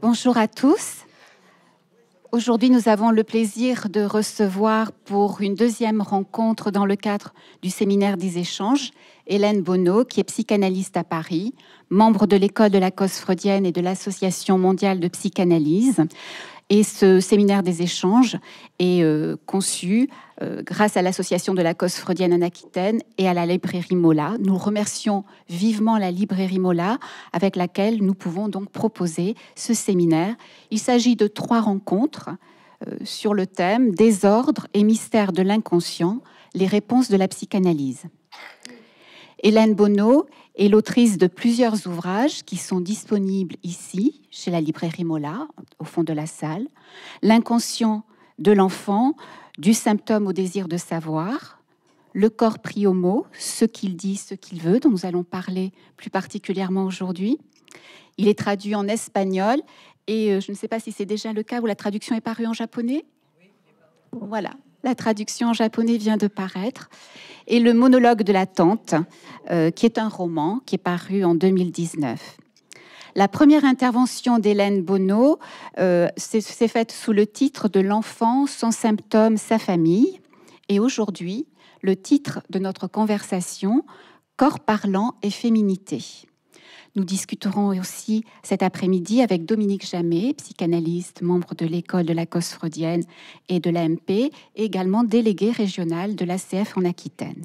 Bonjour à tous. Aujourd'hui, nous avons le plaisir de recevoir pour une deuxième rencontre dans le cadre du séminaire des échanges, Hélène Bono, qui est psychanalyste à Paris, membre de l'école de la cause freudienne et de l'Association mondiale de psychanalyse. Et ce séminaire des échanges est conçu grâce à l'Association de la cause freudienne en Aquitaine et à la librairie Mola. Nous remercions vivement la librairie Mola avec laquelle nous pouvons donc proposer ce séminaire. Il s'agit de 3 rencontres sur le thème « Désordre et mystère de l'inconscient, les réponses de la psychanalyse ». Hélène Bono est l'autrice de plusieurs ouvrages qui sont disponibles ici, chez la librairie Mola, au fond de la salle. L'inconscient de l'enfant, du symptôme au désir de savoir. Le corps pris au mot, ce qu'il dit, ce qu'il veut, dont nous allons parler plus particulièrement aujourd'hui. Il est traduit en espagnol et je ne sais pas si c'est déjà le cas où la traduction est parue en japonais. Voilà. La traduction en japonais vient de paraître. Et le monologue de la tante, qui est un roman qui est paru en 2019. La première intervention d'Hélène Bono s'est faite sous le titre de L'enfant, son symptôme, sa famille. Et aujourd'hui, le titre de notre conversation, Corps parlant et féminité. Nous discuterons aussi cet après-midi avec Dominique Jamet, psychanalyste, membre de l'école de la cause freudienne et de l'AMP, et également délégué régional de l'ACF en Aquitaine.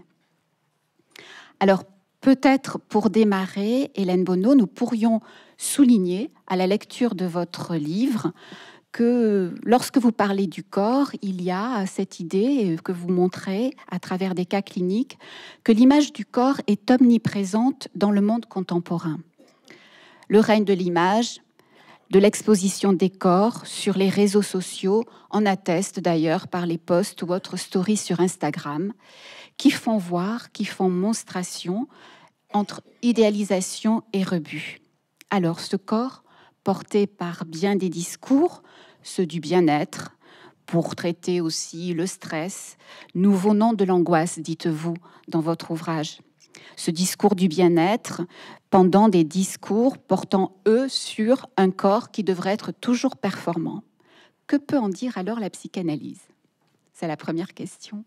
Alors, peut-être pour démarrer, Hélène Bono, nous pourrions souligner à la lecture de votre livre que lorsque vous parlez du corps, il y a cette idée que vous montrez à travers des cas cliniques que l'image du corps est omniprésente dans le monde contemporain. Le règne de l'image, de l'exposition des corps sur les réseaux sociaux en atteste d'ailleurs par les posts ou autres stories sur Instagram qui font voir, qui font monstration entre idéalisation et rebut. Alors ce corps, porté par bien des discours, ceux du bien-être, pour traiter aussi le stress, nouveau nom de l'angoisse, dites-vous dans votre ouvrage. Ce discours du bien-être pendant des discours portant, eux, sur un corps qui devrait être toujours performant. Que peut en dire alors la psychanalyse? C'est la première question.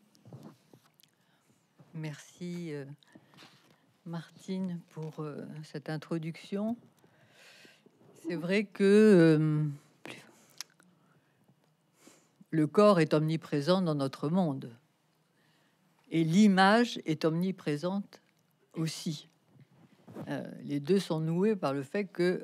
Merci Martine pour cette introduction. C'est vrai que le corps est omniprésent dans notre monde et l'image est omniprésente aussi. Les deux sont noués par le fait que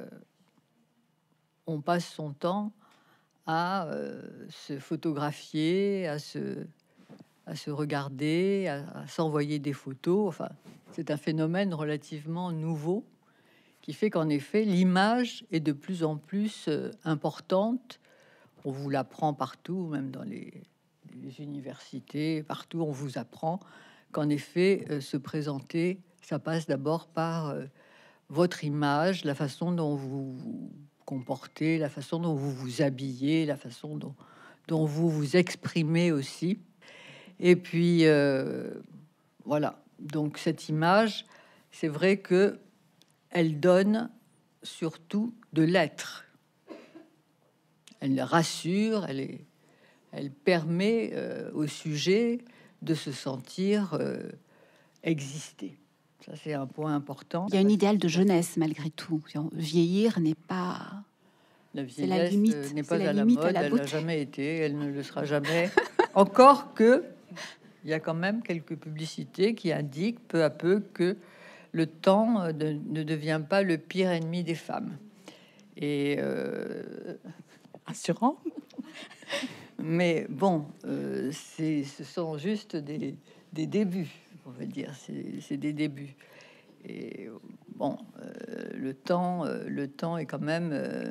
on passe son temps à se photographier, à se regarder, à s'envoyer des photos. Enfin, c'est un phénomène relativement nouveau qui fait qu'en effet, l'image est de plus en plus importante. On vous l'apprend partout, même dans les universités, partout on vous apprend qu'en effet, se présenter, ça passe d'abord par votre image, la façon dont vous vous comportez, la façon dont vous vous habillez, la façon dont vous vous exprimez aussi. Et puis, voilà. Donc, cette image, c'est vrai que elle donne surtout de l'être. Elle rassure, elle permet au sujet de se sentir exister. Ça, c'est un point important. Il y a un idéal de jeunesse, malgré tout. Vieillir n'est pas... La vieillesse n'est pas à la mode, elle n'a jamais été, elle ne le sera jamais. Encore que, il y a quand même quelques publicités qui indiquent peu à peu que le temps ne devient pas le pire ennemi des femmes. Et rassurant. Mais bon, ce sont juste des débuts, on va dire. C'est des débuts. Et bon, le temps est quand même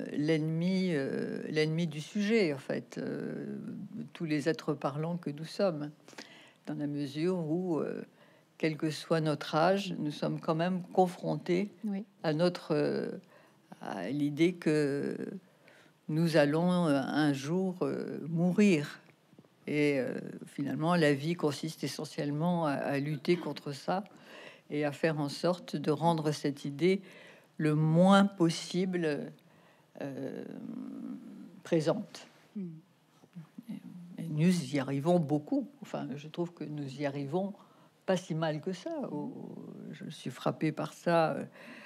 l'ennemi du sujet, en fait. Tous les êtres parlants que nous sommes, dans la mesure où, quel que soit notre âge, nous sommes quand même confrontés à à l'idée que nous allons un jour mourir. Et finalement, la vie consiste essentiellement à lutter contre ça et à faire en sorte de rendre cette idée le moins possible présente. Et nous y arrivons beaucoup. Enfin, je trouve que nous y arrivons pas si mal que ça. Je suis frappée par ça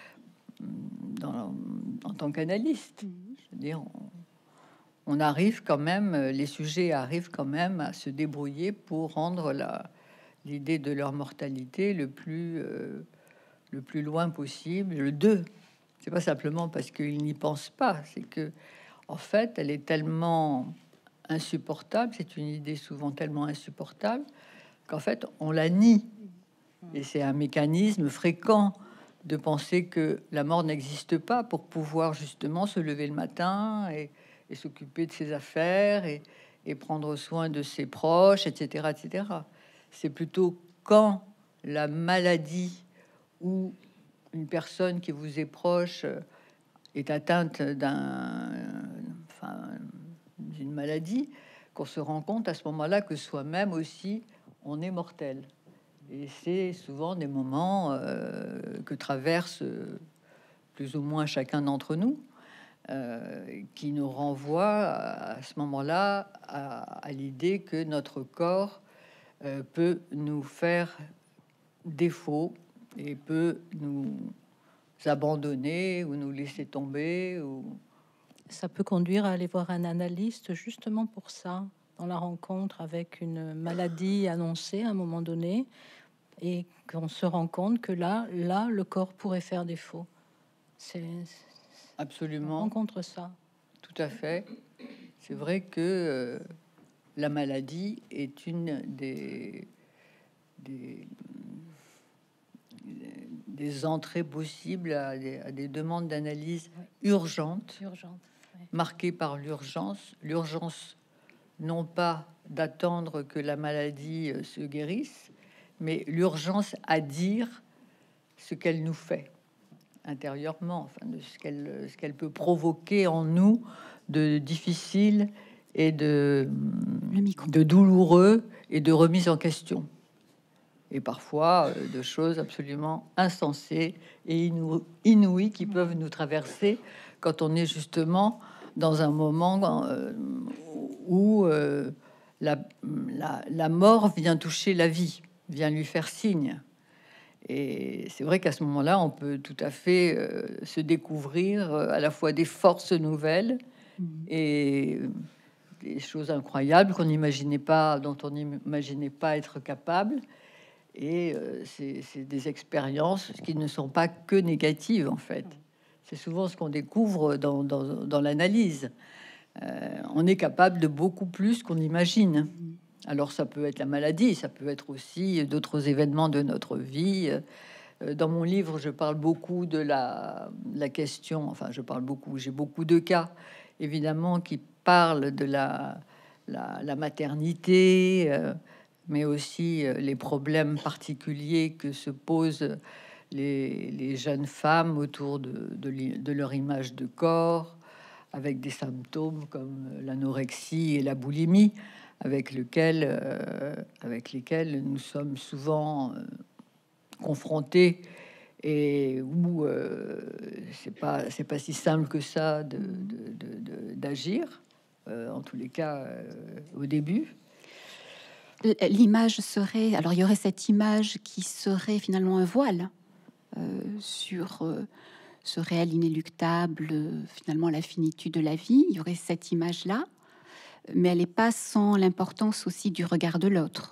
en tant qu'analyste. Je veux dire, on arrive quand même, les sujets arrivent quand même à se débrouiller pour rendre l'idée de leur mortalité le plus loin possible. Le 2, c'est pas simplement parce qu'ils n'y pensent pas, c'est que en fait, elle est tellement insupportable, c'est une idée souvent tellement insupportable qu'en fait, on la nie. Et c'est un mécanisme fréquent de penser que la mort n'existe pas pour pouvoir justement se lever le matin et s'occuper de ses affaires et prendre soin de ses proches, etc., etc. C'est plutôt quand la maladie ou une personne qui vous est proche est atteinte d'une maladie qu'on se rend compte à ce moment-là que soi-même aussi on est mortel. Et c'est souvent des moments que traverse plus ou moins chacun d'entre nous, qui nous renvoie à ce moment-là à l'idée que notre corps peut nous faire défaut et peut nous abandonner ou nous laisser tomber. Ça peut conduire à aller voir un analyste justement pour ça, dans la rencontre avec une maladie annoncée à un moment donné, et qu'on se rend compte que là, le corps pourrait faire défaut. C'est absolument. On rencontre ça. Tout à fait. C'est vrai que la maladie est une des entrées possibles à des demandes d'analyse urgentes, marquées par l'urgence. L'urgence, non pas d'attendre que la maladie se guérisse, mais l'urgence à dire ce qu'elle nous fait intérieurement, enfin de ce qu'elle peut provoquer en nous de difficile et de douloureux et de remise en question, et parfois de choses absolument insensées et inouïes qui peuvent nous traverser quand on est justement dans un moment où la mort vient toucher la vie, vient lui faire signe. Et c'est vrai qu'à ce moment-là, on peut tout à fait se découvrir à la fois des forces nouvelles et des choses incroyables qu'on n'imaginait pas, dont on n'imaginait pas être capable. Et c'est des expériences qui ne sont pas que négatives, en fait. C'est souvent ce qu'on découvre dans l'analyse. On est capable de beaucoup plus qu'on imagine. Alors ça peut être la maladie, ça peut être aussi d'autres événements de notre vie. Dans mon livre, je parle beaucoup de la question, enfin je parle beaucoup, j'ai beaucoup de cas, évidemment, qui parlent de la maternité, mais aussi les problèmes particuliers que se posent les jeunes femmes autour de leur image de corps, avec des symptômes comme l'anorexie et la boulimie, avec lesquels nous sommes souvent confrontés, et où c'est pas si simple que ça d'agir, en tous les cas au début. L'image serait, alors il y aurait cette image qui serait finalement un voile sur ce réel inéluctable, finalement la finitude de la vie. Il y aurait cette image-là, mais elle n'est pas sans l'importance aussi du regard de l'autre.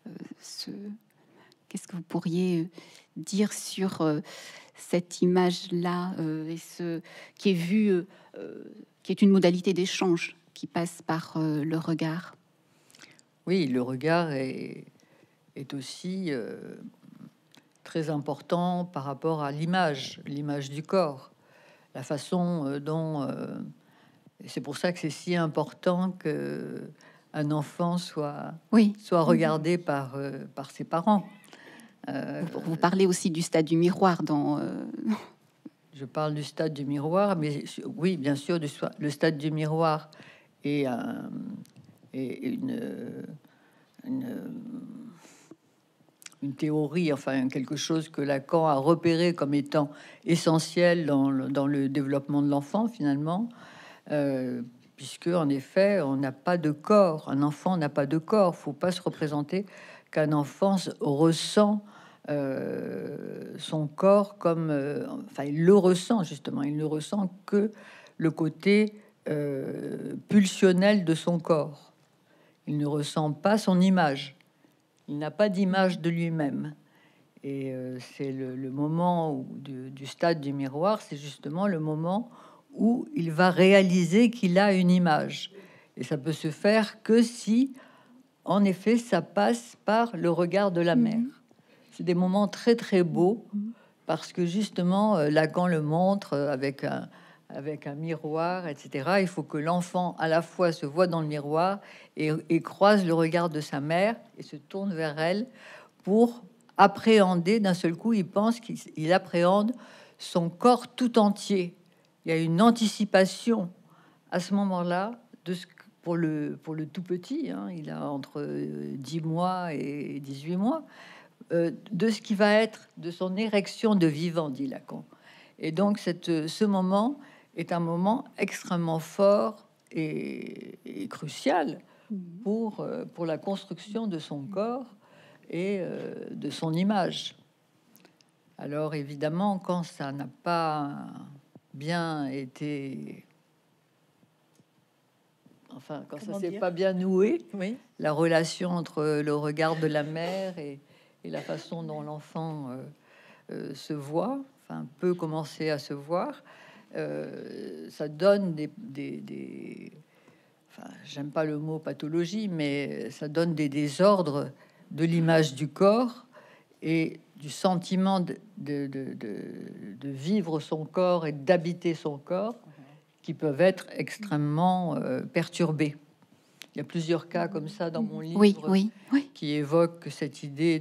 Qu'est-ce que vous pourriez dire sur cette image-là et ce qui est vu, qui est une modalité d'échange qui passe par le regard? Oui, le regard est aussi très important par rapport à l'image du corps, la façon dont... c'est pour ça que c'est si important que un enfant soit regardé par ses parents. Vous parlez aussi du stade du miroir dans... Je parle du stade du miroir, mais oui, bien sûr, le stade du miroir est une théorie, enfin quelque chose que Lacan a repéré comme étant essentiel dans le développement de l'enfant finalement. puisque en effet, on n'a pas de corps. Un enfant n'a pas de corps. Faut pas se représenter qu'un enfant ressent son corps comme, enfin, il le ressent justement. Il ne ressent que le côté pulsionnel de son corps. Il ne ressent pas son image. Il n'a pas d'image de lui-même. Et c'est le moment du stade du miroir, c'est justement le moment où il va réaliser qu'il a une image. Et ça peut se faire que si, en effet, ça passe par le regard de la mère. C'est des moments très très beaux, parce que justement, Lacan le montre avec un miroir, etc. Il faut que l'enfant à la fois se voit dans le miroir et croise le regard de sa mère et se tourne vers elle pour appréhender d'un seul coup. Il pense qu'il appréhende son corps tout entier. Il y a une anticipation à ce moment-là de ce que, pour le tout petit, hein, il a entre 10 mois et 18 mois, de ce qui va être de son érection de vivant, dit Lacan. Et donc ce moment est un moment extrêmement fort et crucial pour la construction de son corps et de son image. Alors évidemment, quand ça n'a pas bien été, enfin, quand ça s'est pas bien noué, Oui. la relation entre le regard de la mère et la façon dont l'enfant se voit, enfin, peut commencer à se voir, ça donne enfin, j'aime pas le mot pathologie, mais ça donne des désordres de l'image du corps et du sentiment de vivre son corps et d'habiter son corps, qui peuvent être extrêmement perturbés. Il y a plusieurs cas comme ça dans mon livre, Oui. qui évoquent cette idée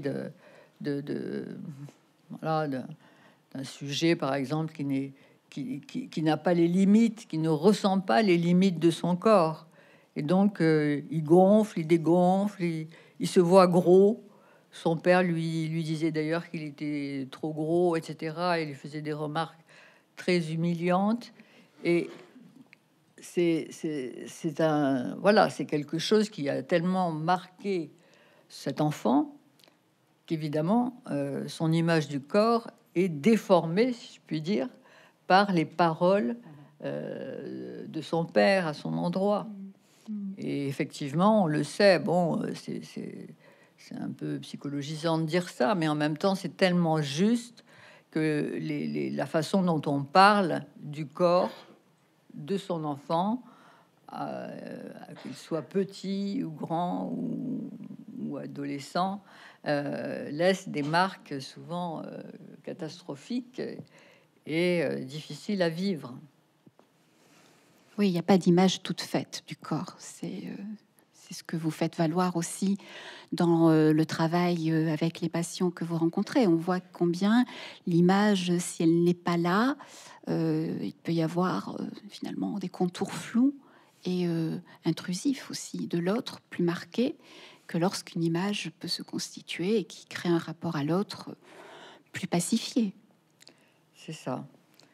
voilà, d'un sujet, par exemple, qui n'a pas les limites, qui ne ressent pas les limites de son corps. Et donc, il gonfle, il dégonfle, il se voit gros. Son père lui disait d'ailleurs qu'il était trop gros, etc. Il lui faisait des remarques très humiliantes. Et c'est quelque chose qui a tellement marqué cet enfant qu'évidemment, son image du corps est déformée, si je puis dire, par les paroles de son père à son endroit. Et effectivement, on le sait, bon, c'est un peu psychologisant de dire ça, mais en même temps, c'est tellement juste que la façon dont on parle du corps de son enfant, qu'il soit petit ou grand ou adolescent, laisse des marques souvent catastrophiques et difficiles à vivre. Oui, il n'y a pas d'image toute faite du corps. C'est ce que vous faites valoir aussi dans le travail avec les patients que vous rencontrez. On voit combien l'image, si elle n'est pas là, il peut y avoir finalement des contours flous et intrusifs aussi de l'autre, plus marqués que lorsqu'une image peut se constituer et qui crée un rapport à l'autre plus pacifié. C'est ça.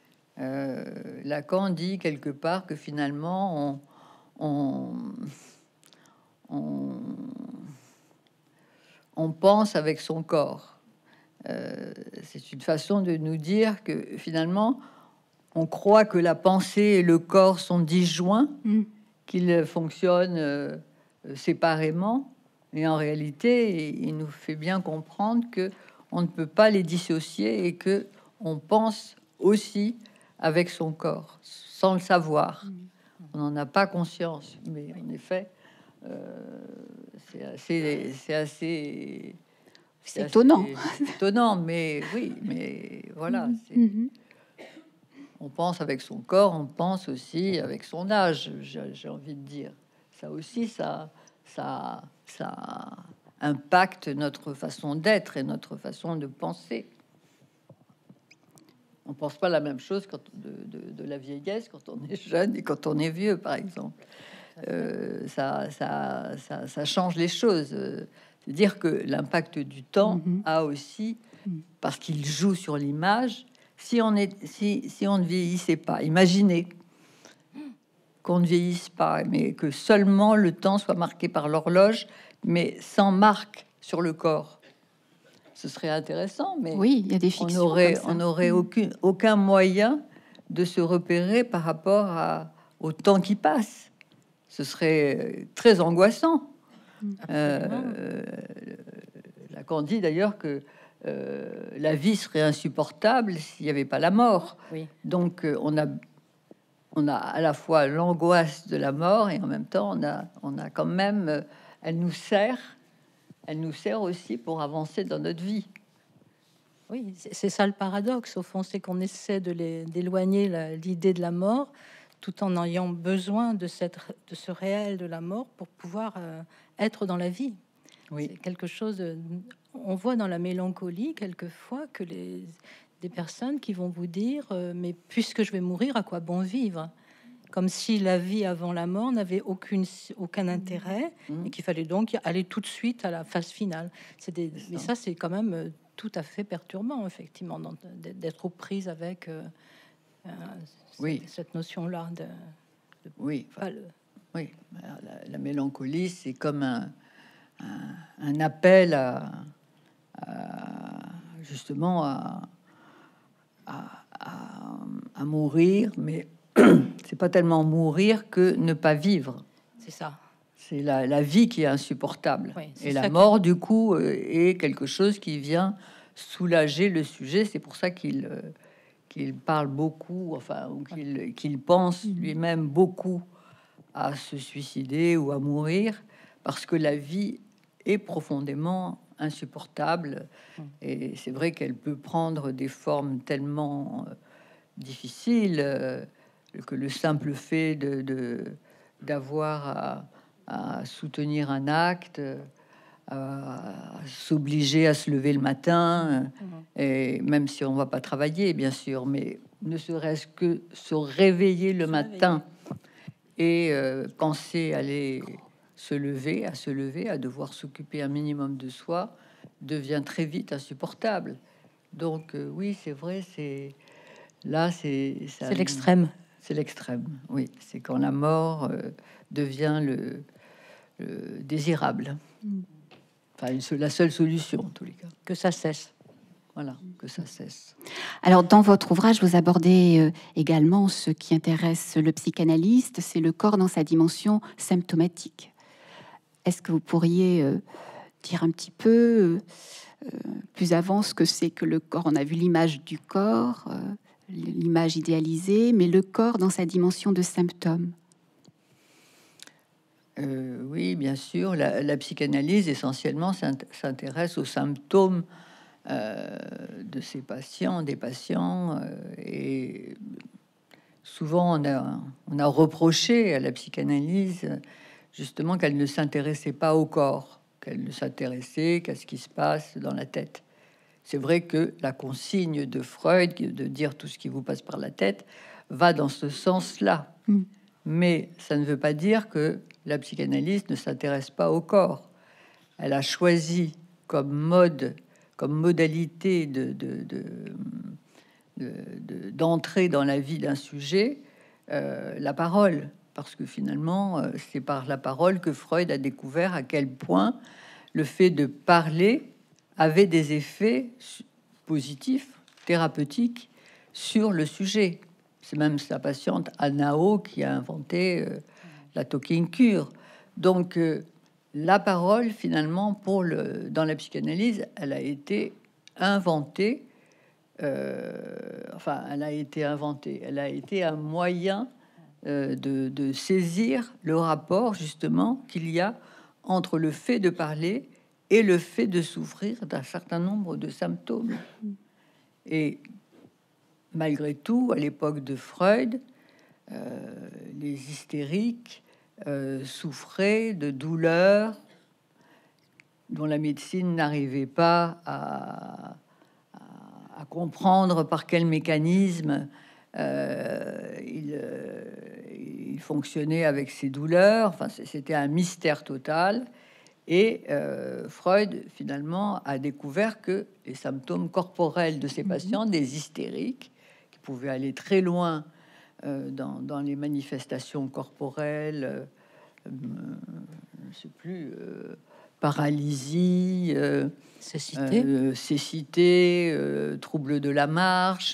Lacan dit quelque part que finalement on pense avec son corps. C'est une façon de nous dire que finalement on croit que la pensée et le corps sont disjoints, qu'ils fonctionnent séparément, et en réalité il nous fait bien comprendre que on ne peut pas les dissocier et que on pense aussi avec son corps, sans le savoir. On n'en a pas conscience, mais en effet, c'est assez étonnant. Étonnant, mais oui, mais voilà. On pense avec son corps, on pense aussi avec son âge, j'ai envie de dire. Ça aussi, ça impacte notre façon d'être et notre façon de penser. On pense pas la même chose quand de la vieillesse quand on est jeune et quand on est vieux, par exemple. Ça change les choses. C'est-à-dire que l'impact du temps a aussi, parce qu'il joue sur l'image. Si on ne vieillissait pas, imaginez qu'on ne vieillisse pas, mais que seulement le temps soit marqué par l'horloge, mais sans marque sur le corps. Ce serait intéressant, mais oui, il y a des fictions on n'aurait aucun moyen de se repérer par rapport au temps qui passe. Ce serait très angoissant. Lacan dit d'ailleurs que la vie serait insupportable s'il n'y avait pas la mort. Oui. Donc on a à la fois l'angoisse de la mort et en même temps on a quand même, elle nous sert aussi pour avancer dans notre vie. Oui, c'est ça le paradoxe, au fond, c'est qu'on essaie d'éloigner l'idée de la mort, tout en ayant besoin de ce réel de la mort pour pouvoir être dans la vie. Oui. C'est quelque chose... on voit dans la mélancolie, quelquefois, que des personnes qui vont vous dire mais puisque je vais mourir, à quoi bon vivre? Comme si la vie avant la mort n'avait aucun intérêt et qu'il fallait donc aller tout de suite à la phase finale. Mais ça, c'est quand même tout à fait perturbant, effectivement, d'être aux prises avec cette notion-là. Oui, la mélancolie, c'est comme un appel justement à mourir, mais c'est pas tellement mourir que ne pas vivre. C'est ça. C'est la vie qui est insupportable. Oui, et la mort, du coup, est quelque chose qui vient soulager le sujet. C'est pour ça qu'il parle beaucoup, enfin, qu'il pense lui-même beaucoup à se suicider ou à mourir, parce que la vie est profondément insupportable. Et c'est vrai qu'elle peut prendre des formes tellement difficiles que le simple fait d'avoir à soutenir un acte, à s'obliger à se lever le matin, et même si on va pas travailler, bien sûr, mais ne serait-ce que se réveiller le matin et penser aller se lever, à devoir s'occuper un minimum de soi, devient très vite insupportable. Donc oui, c'est vrai, c'est l'extrême. C'est l'extrême, oui. C'est quand la mort devient le désirable. Enfin, la seule solution, en tous les cas. Que ça cesse. Voilà, que ça cesse. Alors, dans votre ouvrage, vous abordez également ce qui intéresse le psychanalyste, c'est le corps dans sa dimension symptomatique. Est-ce que vous pourriez dire un petit peu plus avant ce que c'est que le corps? On a vu l'image du corps, l'image idéalisée, mais le corps dans sa dimension de symptômes. Oui, bien sûr. La psychanalyse, essentiellement, s'intéresse aux symptômes de ses patients, des patients. Et souvent, on a reproché à la psychanalyse, justement, qu'elle ne s'intéressait pas au corps, qu'elle ne s'intéressait qu'à ce qui se passe dans la tête. C'est vrai que la consigne de Freud, de dire tout ce qui vous passe par la tête, va dans ce sens-là. Mais ça ne veut pas dire que la psychanalyse ne s'intéresse pas au corps. Elle a choisi comme modalité d'entrer dans la vie d'un sujet la parole. Parce que finalement, c'est par la parole que Freud a découvert à quel point le fait de parler avait des effets positifs, thérapeutiques sur le sujet. C'est même sa patiente Anao qui a inventé la talking cure. Donc la parole, finalement, dans la psychanalyse, elle a été inventée. Elle a été inventée. Elle a été un moyen de saisir le rapport, justement, qu'il y a entre le fait de parler et le fait de souffrir d'un certain nombre de symptômes. Et malgré tout, à l'époque de Freud, les hystériques souffraient de douleurs dont la médecine n'arrivait pas à comprendre par quel mécanisme il fonctionnait avec ces douleurs. Enfin, c'était un mystère total. Et Freud, finalement, a découvert que les symptômes corporels de ces patients, des hystériques, qui pouvaient aller très loin dans les manifestations corporelles, je ne sais plus, paralysie, cécité, trouble de la marche.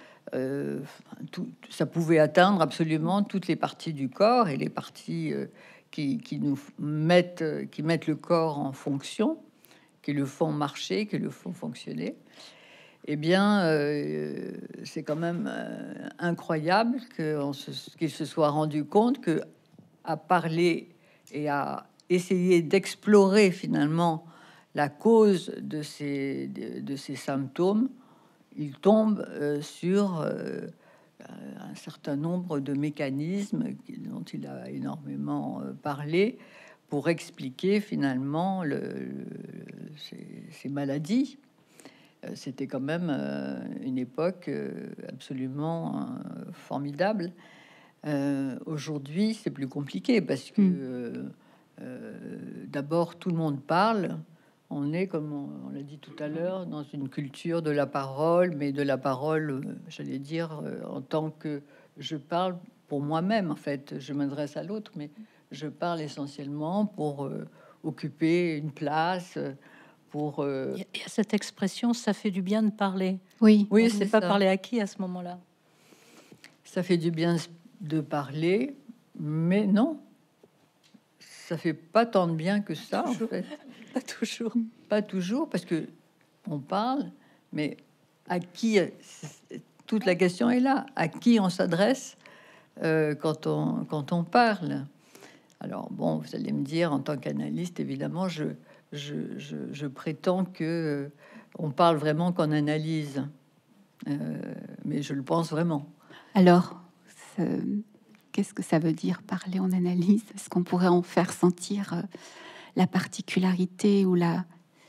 Ça pouvait atteindre absolument toutes les parties du corps et les parties qui mettent le corps en fonction, qui le font marcher, qui le font fonctionner. Eh bien, c'est quand même incroyable qu'il se soit rendu compte que à parler et à essayer d'explorer finalement la cause de ces symptômes, il tombe sur un certain nombre de mécanismes dont il a énormément parlé pour expliquer finalement ces maladies. C'était quand même une époque absolument formidable. Aujourd'hui, c'est plus compliqué parce que d'abord, tout le monde parle. On est, comme on l'a dit tout à l'heure, dans une culture de la parole, mais de la parole, j'allais dire, en tant que je parle pour moi-même, en fait. Je m'adresse à l'autre, mais je parle essentiellement pour occuper une place, pour... Il y a cette expression, ça fait du bien de parler. Oui, oui, c'est pas parler à qui à ce moment-là? Ça fait du bien de parler, mais non, ça fait pas tant de bien que ça, en fait. Pas toujours. Pas toujours, parce que on parle, mais à qui? Toute la question est là. À qui on s'adresse quand on parle? Alors bon, vous allez me dire, en tant qu'analyste, évidemment, je prétends que on parle vraiment qu'en analyse, mais je le pense vraiment. Alors, qu'est-ce que ça veut dire parler en analyse? Est-ce qu'on pourrait en faire sentir la particularité ou la...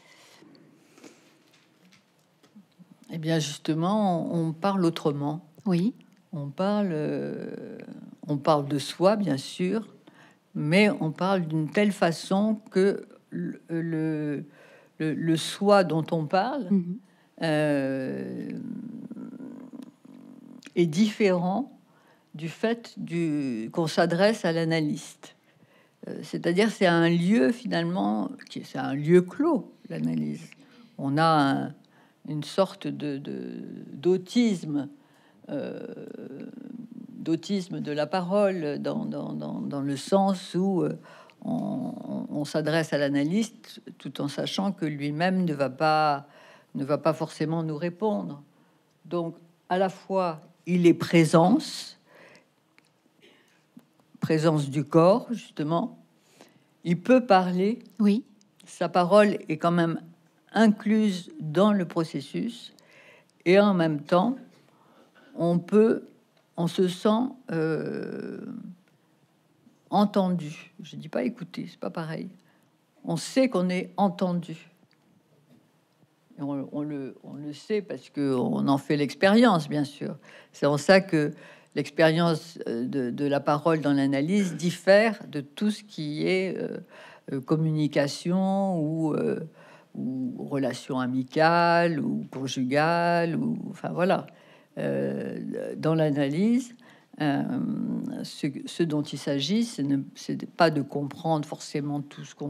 Eh bien, justement, on parle autrement. Oui. On parle de soi, bien sûr, mais on parle d'une telle façon que le soi dont on parle est différent du fait qu'on s'adresse à l'analyste. C'est-à-dire, c'est un lieu finalement, c'est un lieu clos, l'analyse. On a une sorte d'autisme, d'autisme de la parole, dans le sens où on s'adresse à l'analyste tout en sachant que lui-même ne va pas forcément nous répondre. Donc, à la fois, il est présence du corps, justement. Il peut parler. Oui. Sa parole est quand même incluse dans le processus. Et en même temps, on se sent entendu. Je dis pas écouter, c'est pas pareil. On sait qu'on est entendu. Et on le sait parce qu'on en fait l'expérience, bien sûr. C'est en ça que l'expérience de la parole dans l'analyse diffère de tout ce qui est communication ou relation amicale ou conjugale, ou enfin voilà. Dans l'analyse, ce dont il s'agit, c'est pas de comprendre forcément tout ce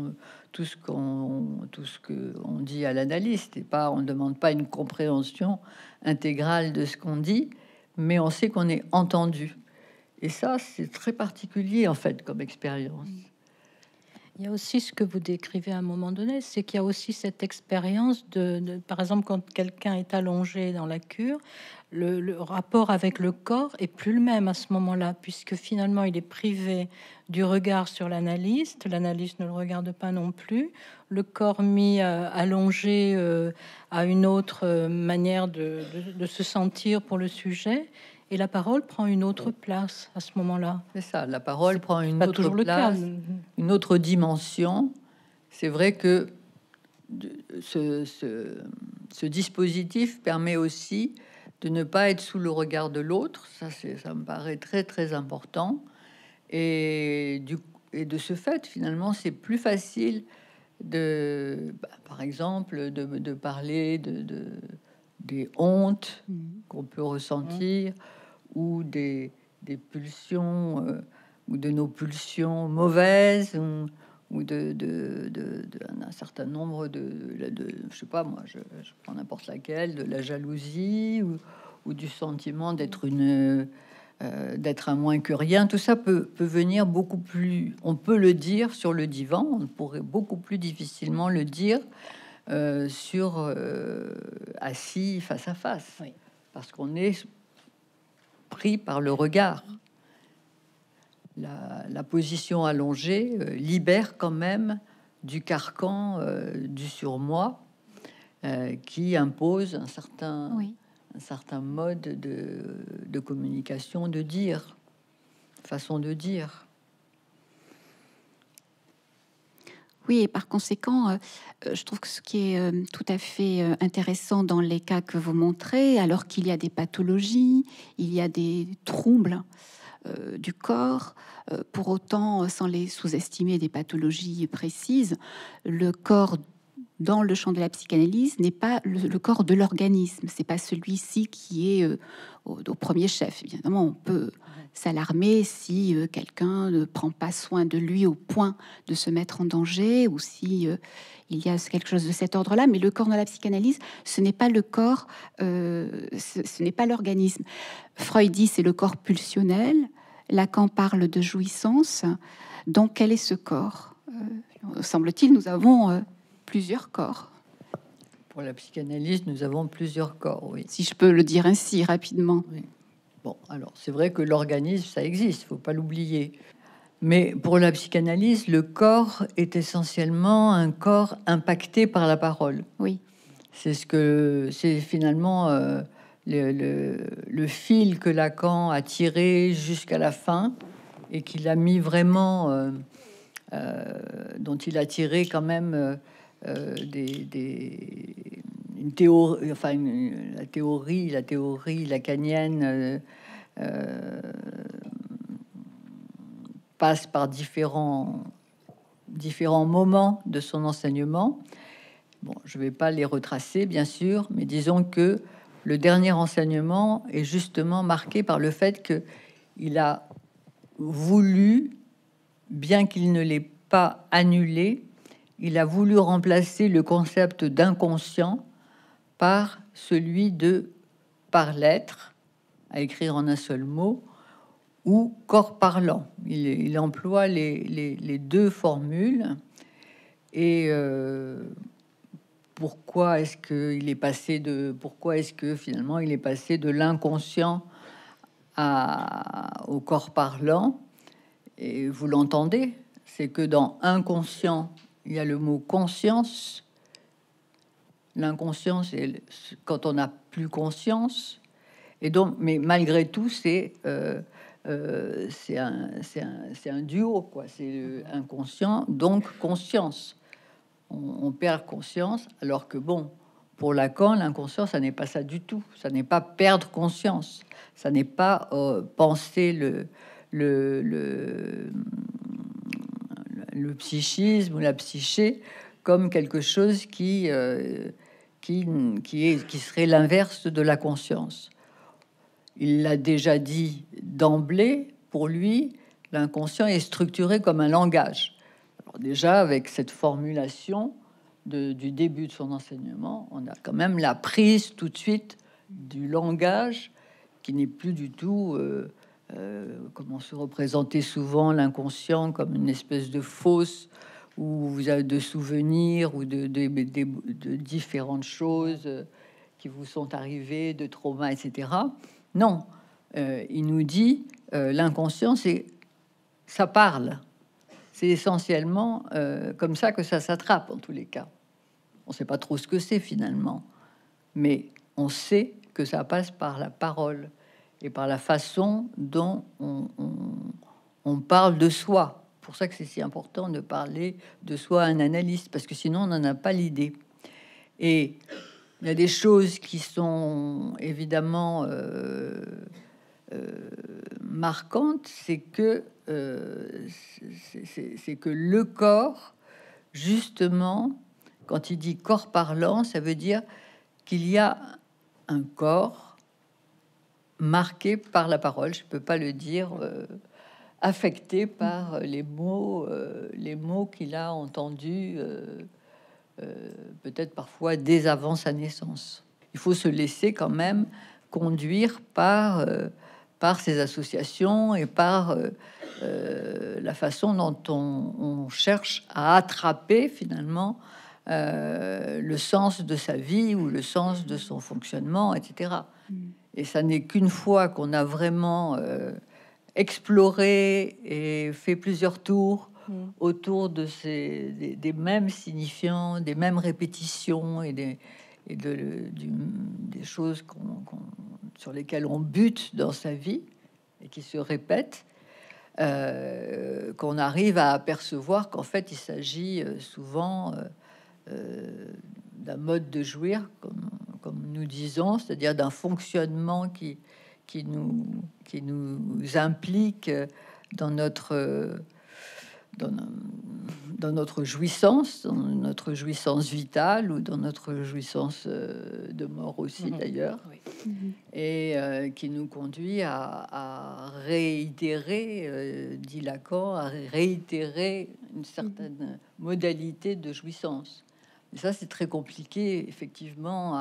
que on dit à l'analyste. Et pas, on ne demande pas une compréhension intégrale de ce qu'on dit, mais on sait qu'on est entendu. Et ça, c'est très particulier en fait comme expérience. Il y a aussi ce que vous décrivez à un moment donné, c'est qu'il y a aussi cette expérience par exemple, quand quelqu'un est allongé dans la cure, le rapport avec le corps est plus le même à ce moment-là, puisque finalement il est privé du regard sur l'analyste, l'analyste ne le regarde pas non plus, le corps mis allongé a une autre manière de se sentir pour le sujet, et la parole prend une autre place à ce moment-là. C'est ça, la parole prend une autre place, une autre dimension. C'est vrai que ce dispositif permet aussi de ne pas être sous le regard de l'autre. Ça me paraît très très important. Et de ce fait, finalement, c'est plus facile par exemple, de parler des hontes qu'on peut ressentir, ou des des pulsions ou de nos pulsions mauvaises ou d'un certain nombre je sais pas moi, je prends n'importe laquelle, de la jalousie ou du sentiment d'être d'être un moins que rien. Tout ça peut venir beaucoup plus, on peut le dire sur le divan, on pourrait beaucoup plus difficilement le dire assis face à face, oui, parce qu'on est pris par le regard. La position allongée libère quand même du carcan du surmoi qui impose un certain mode de communication, façon de dire. Oui, et par conséquent, je trouve que ce qui est tout à fait intéressant dans les cas que vous montrez, alors qu'il y a des pathologies, il y a des troubles du corps, pour autant, sans les sous-estimer des pathologies précises, le corps dans le champ de la psychanalyse n'est pas le corps de l'organisme, c'est pas celui-ci qui est au premier chef. Évidemment, on peut s'alarmer si quelqu'un ne prend pas soin de lui au point de se mettre en danger, ou si il y a quelque chose de cet ordre-là. Mais le corps dans la psychanalyse, ce n'est pas le corps, ce n'est pas l'organisme. Freud dit c'est le corps pulsionnel. Lacan parle de jouissance. Donc, quel est ce corps? Semble-t-il, nous avons plusieurs corps. Pour la psychanalyse, nous avons plusieurs corps, oui. Si je peux le dire ainsi rapidement. Oui. Bon, alors, c'est vrai que l'organisme, ça existe, faut pas l'oublier. Mais pour la psychanalyse, le corps est essentiellement un corps impacté par la parole. Oui. C'est finalement le fil que Lacan a tiré jusqu'à la fin et qu'il a mis vraiment, dont il a tiré quand même une théorie, enfin la théorie lacanienne passe par différents moments de son enseignement. Bon, je vais pas les retracer, bien sûr, mais disons que le dernier enseignement est justement marqué par le fait que il a voulu, bien qu'il ne l'ait pas annulé, il a voulu remplacer le concept d'inconscient par celui de par l'être, à écrire en un seul mot, ou corps parlant. Il emploie les deux formules. Et pourquoi est-ce que finalement il est passé de l'inconscient au corps parlant? Et vous l'entendez, c'est que dans inconscient, il y a le mot conscience. L'inconscient, c'est quand on n'a plus conscience. Et donc, mais malgré tout, c'est un duo, quoi. C'est inconscient, donc conscience. On perd conscience, alors que bon, pour Lacan, l'inconscient, ça n'est pas ça du tout. Ça n'est pas perdre conscience. Ça n'est pas penser le psychisme ou la psyché comme quelque chose qui serait l'inverse de la conscience. Il l'a déjà dit d'emblée, pour lui, l'inconscient est structuré comme un langage. Alors déjà, avec cette formulation du début de son enseignement, on a quand même la prise tout de suite du langage qui n'est plus du tout, comme on se représentait souvent l'inconscient comme une espèce de fosse où vous avez de souvenirs ou de différentes choses qui vous sont arrivées, de traumas, etc. Non, il nous dit l'inconscient, ça parle. C'est essentiellement comme ça que ça s'attrape en tous les cas. On ne sait pas trop ce que c'est finalement, mais on sait que ça passe par la parole et par la façon dont on parle de soi. Pour ça que c'est si important de parler de soi à un analyste, parce que sinon on n'en a pas l'idée. Et il y a des choses qui sont évidemment marquantes, c'est que le corps, justement, quand il dit corps parlant, ça veut dire qu'il y a un corps marqué par la parole, je peux pas le dire, affecté par les mots qu'il a entendus, peut-être parfois dès avant sa naissance. Il faut se laisser quand même conduire par ces associations et par la façon dont on cherche à attraper finalement le sens de sa vie ou le sens de son fonctionnement, etc. Et ça n'est qu'une fois qu'on a vraiment exploré et fait plusieurs tours autour de des mêmes signifiants, des mêmes répétitions des choses sur lesquelles on bute dans sa vie et qui se répètent, qu'on arrive à apercevoir qu'en fait il s'agit souvent d'un mode de jouir, comme nous disons, c'est-à-dire d'un fonctionnement qui nous implique dans notre jouissance, dans notre jouissance vitale ou dans notre jouissance de mort aussi d'ailleurs, et qui nous conduit à réitérer, dit Lacan, à réitérer une certaine modalité de jouissance. Et ça, c'est très compliqué, effectivement,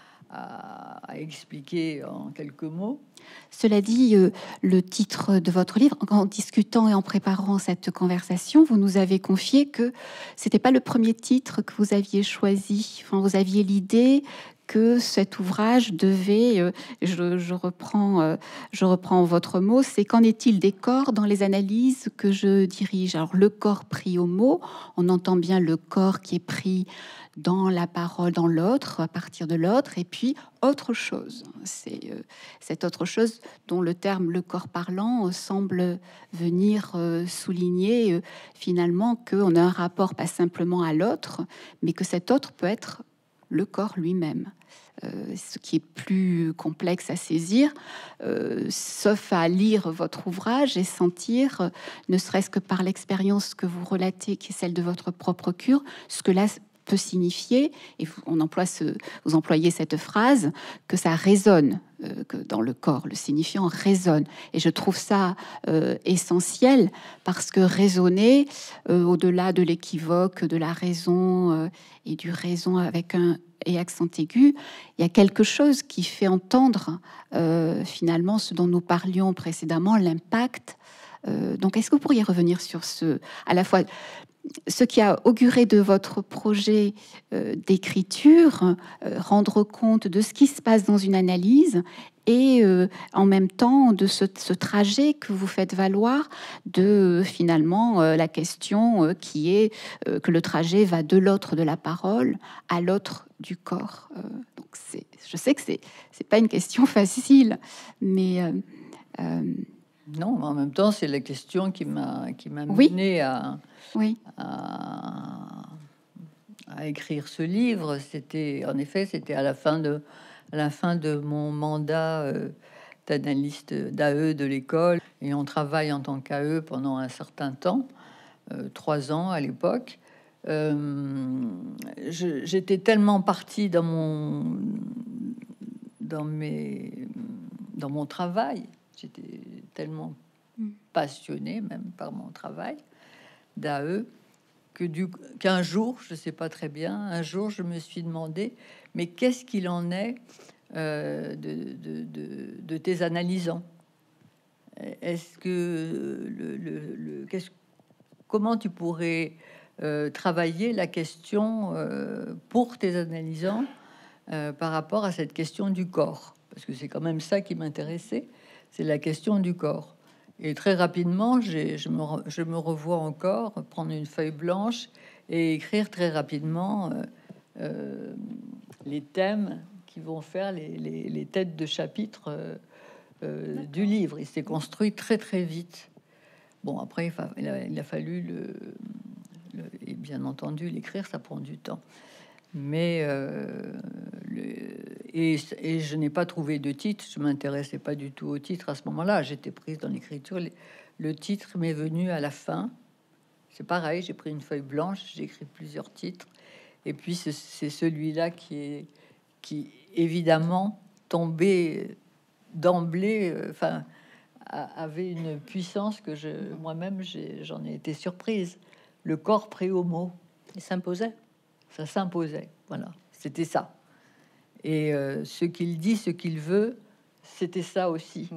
à expliquer en quelques mots. Cela dit, le titre de votre livre, en discutant et en préparant cette conversation, vous nous avez confié que c'était pas le premier titre que vous aviez choisi. Enfin, vous aviez l'idée que cet ouvrage devait, je reprends votre mot, c'est qu'en est-il des corps dans les analyses que je dirige. Alors le corps pris au mot, on entend bien le corps qui est pris dans la parole, dans l'autre, à partir de l'autre, et puis autre chose. C'est cette autre chose dont le terme le corps parlant semble venir souligner finalement qu'on a un rapport pas simplement à l'autre, mais que cet autre peut être le corps lui-même. Ce qui est plus complexe à saisir, sauf à lire votre ouvrage et sentir, ne serait-ce que par l'expérience que vous relatez, qui est celle de votre propre cure, ce que là peut signifier, et vous employez cette phrase, que ça résonne, que dans le corps, le signifiant résonne. Et je trouve ça essentiel, parce que raisonner, au-delà de l'équivoque, de la raison et du raison avec un et accent aigu, il y a quelque chose qui fait entendre finalement ce dont nous parlions précédemment, l'impact. Donc, est-ce que vous pourriez revenir sur à la fois ce qui a auguré de votre projet d'écriture, rendre compte de ce qui se passe dans une analyse et en même temps de ce trajet que vous faites valoir de finalement la question qui est que le trajet va de l'autre de la parole à l'autre du corps. Donc je sais que c'est pas une question facile, mais non, mais en même temps, c'est la question qui m'a oui. mené à écrire ce livre. C'était à la fin de mon mandat d'analyste d'AE de l'école, et on travaille en tant qu'AE pendant un certain temps, 3 ans à l'époque. J'étais tellement partie dans mon travail, j'étais tellement passionnée même par mon travail d'AE qu'un jour, je sais pas très bien, un jour je me suis demandé, mais qu'est-ce qu'il en est de tes analysants? Est-ce que comment tu pourrais travailler la question pour tes analysants par rapport à cette question du corps? Parce que c'est quand même ça qui m'intéressait, c'est la question du corps. Et très rapidement, je me revois encore prendre une feuille blanche et écrire très rapidement les thèmes qui vont faire les têtes de chapitre du livre. Il s'est construit très très vite. Bon, après, il a fallu et bien entendu, l'écrire, ça prend du temps. Mais et je n'ai pas trouvé de titre. Je m'intéressais pas du tout au titre à ce moment-là. J'étais prise dans l'écriture. Le titre m'est venu à la fin. C'est pareil. J'ai pris une feuille blanche. J'ai écrit plusieurs titres. Et puis c'est celui-là qui évidemment tombé d'emblée, avait une puissance que moi-même, j'en ai été surprise. Le corps pré-homo. Il s'imposait. Ça s'imposait, voilà, c'était ça. Et ce qu'il dit, ce qu'il veut, c'était ça aussi.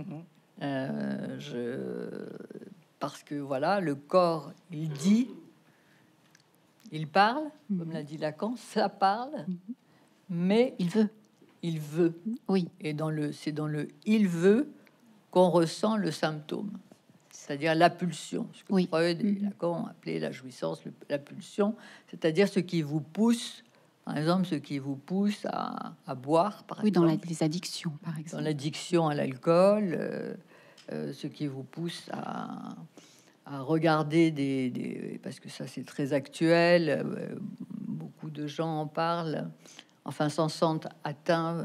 Parce que voilà, le corps, il dit, il parle, comme l'a dit Lacan, ça parle, mais Il veut. il veut. Oui. Et c'est dans le il veut qu'on ressent le symptôme, c'est-à-dire la pulsion, ce que Oui. Freud et Lacan appelaient la jouissance, la pulsion, c'est-à-dire ce qui vous pousse, par exemple, ce qui vous pousse à boire, par Oui, dans exemple, les addictions, par exemple. dans l'addiction à l'alcool, ce qui vous pousse à regarder parce que ça c'est très actuel, beaucoup de gens en parlent, enfin s'en sentent atteints,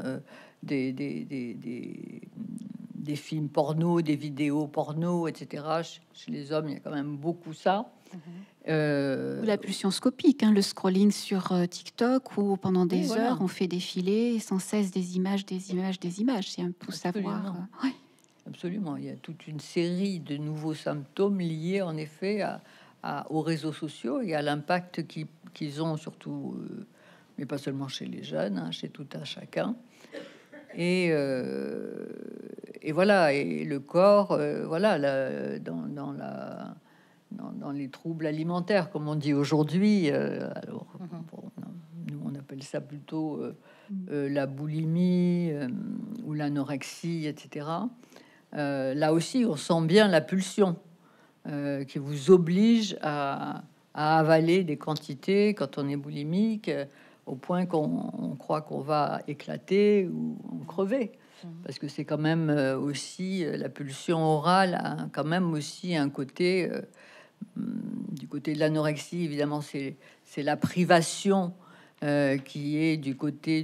des films porno, des vidéos porno, etc. Chez les hommes, il y a quand même beaucoup ça. Ou la pulsion scopique, hein, le scrolling sur TikTok, où pendant des voilà. heures, on fait défiler sans cesse des images, des images, des images. C'est un peu savoir. Ouais. Absolument, il y a toute une série de nouveaux symptômes liés en effet aux réseaux sociaux et à l'impact qu'ils ont surtout, mais pas seulement chez les jeunes, hein, chez tout un chacun. Et voilà, et le corps, voilà, dans les troubles alimentaires, comme on dit aujourd'hui. Alors, bon, nous on appelle ça plutôt la boulimie ou l'anorexie, etc. Là aussi, on sent bien la pulsion qui vous oblige à avaler des quantités quand on est boulimique, au point qu'on croit qu'on va éclater ou crever. Parce que c'est quand même aussi la pulsion orale a quand même aussi un côté du côté de l'anorexie. Évidemment, c'est la privation qui est du côté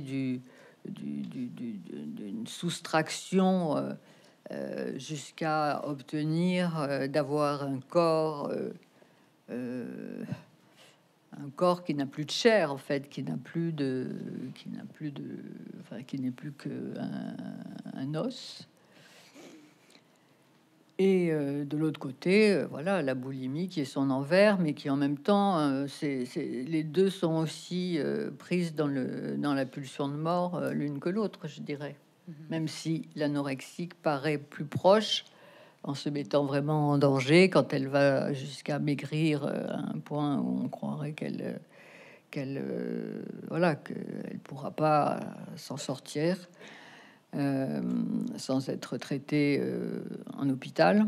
d'une soustraction. Jusqu'à obtenir d'avoir un corps qui n'a plus de chair, en fait, qui n'est plus que un os. Et de l'autre côté, voilà, la boulimie qui est son envers, mais qui en même temps, les deux sont aussi prises dans la pulsion de mort, l'une que l'autre, je dirais. Même si l'anorexique paraît plus proche en se mettant vraiment en danger quand elle va jusqu'à maigrir à un point où on croirait qu'elle pourra pas s'en sortir sans être traitée en hôpital.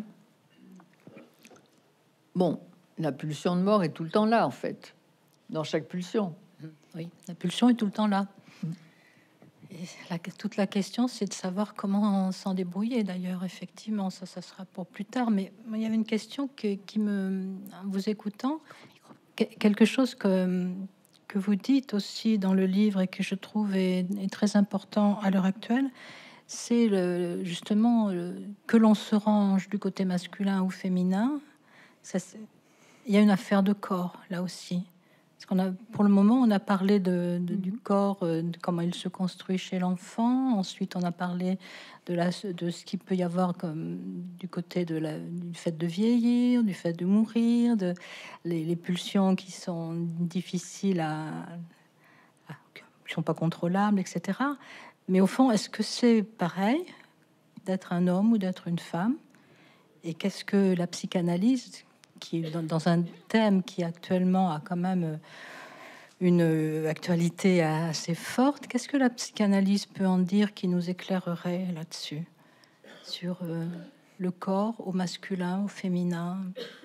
Bon, la pulsion de mort est tout le temps là, en fait, dans chaque pulsion. Oui, la pulsion est tout le temps là. Et toute la question, c'est de savoir comment s'en débrouiller. D'ailleurs, effectivement, ça sera pour plus tard. Mais il y avait une question qui me, en vous écoutant, quelque chose que vous dites aussi dans le livre et que je trouve est très important à l'heure actuelle, c'est justement que l'on se range du côté masculin ou féminin. Il y a une affaire de corps là aussi. Pour le moment, on a parlé du corps, de comment il se construit chez l'enfant. Ensuite, on a parlé de ce qu'il peut y avoir comme du côté du fait de vieillir, du fait de mourir, les pulsions qui sont difficiles qui sont pas contrôlables, etc. Mais au fond, est-ce que c'est pareil d'être un homme ou d'être une femme? Et qu'est-ce que la psychanalyse, qui est dans un thème qui actuellement a quand même une actualité assez forte, qu'est-ce que la psychanalyse peut en dire qui nous éclairerait là-dessus, sur le corps au masculin, au féminin?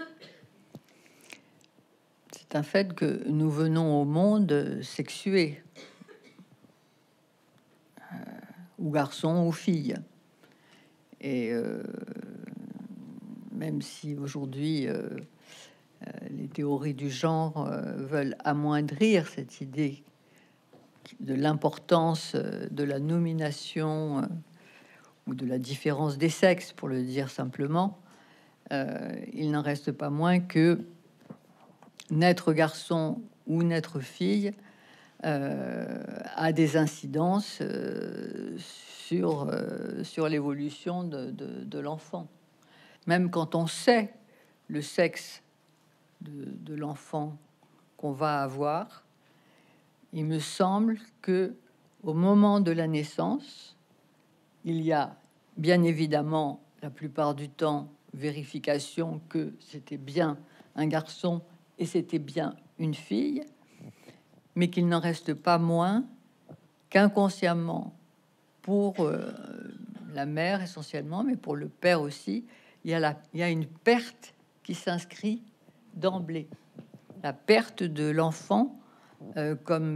C'est un fait que nous venons au monde sexués, ou garçons ou filles, et même si aujourd'hui les théories du genre veulent amoindrir cette idée de l'importance de la nomination ou de la différence des sexes, pour le dire simplement, il n'en reste pas moins que naître garçon ou naître fille a des incidences sur l'évolution de l'enfant. Même quand on sait le sexe de l'enfant qu'on va avoir, il me semble que au moment de la naissance, il y a bien évidemment la plupart du temps vérification que c'était bien un garçon et c'était bien une fille, mais qu'il n'en reste pas moins qu'inconsciemment, pour la mère essentiellement, mais pour le père aussi, il y a une perte qui s'inscrit d'emblée. La perte de l'enfant comme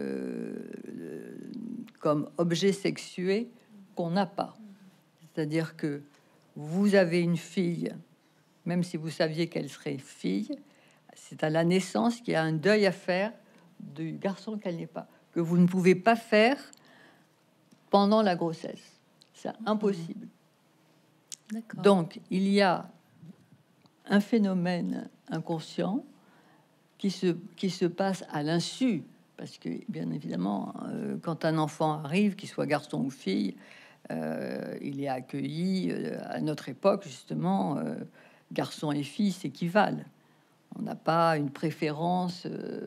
objet sexué qu'on n'a pas. C'est-à-dire que vous avez une fille, même si vous saviez qu'elle serait fille, c'est à la naissance qu'il y a un deuil à faire du garçon qu'elle n'est pas, que vous ne pouvez pas faire pendant la grossesse. C'est impossible. Donc, il y a un phénomène inconscient qui se passe à l'insu, parce que, bien évidemment, quand un enfant arrive, qu'il soit garçon ou fille, il est accueilli à notre époque, justement, garçon et fille s'équivalent. On n'a pas une préférence,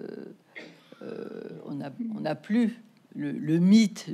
on n'a plus le mythe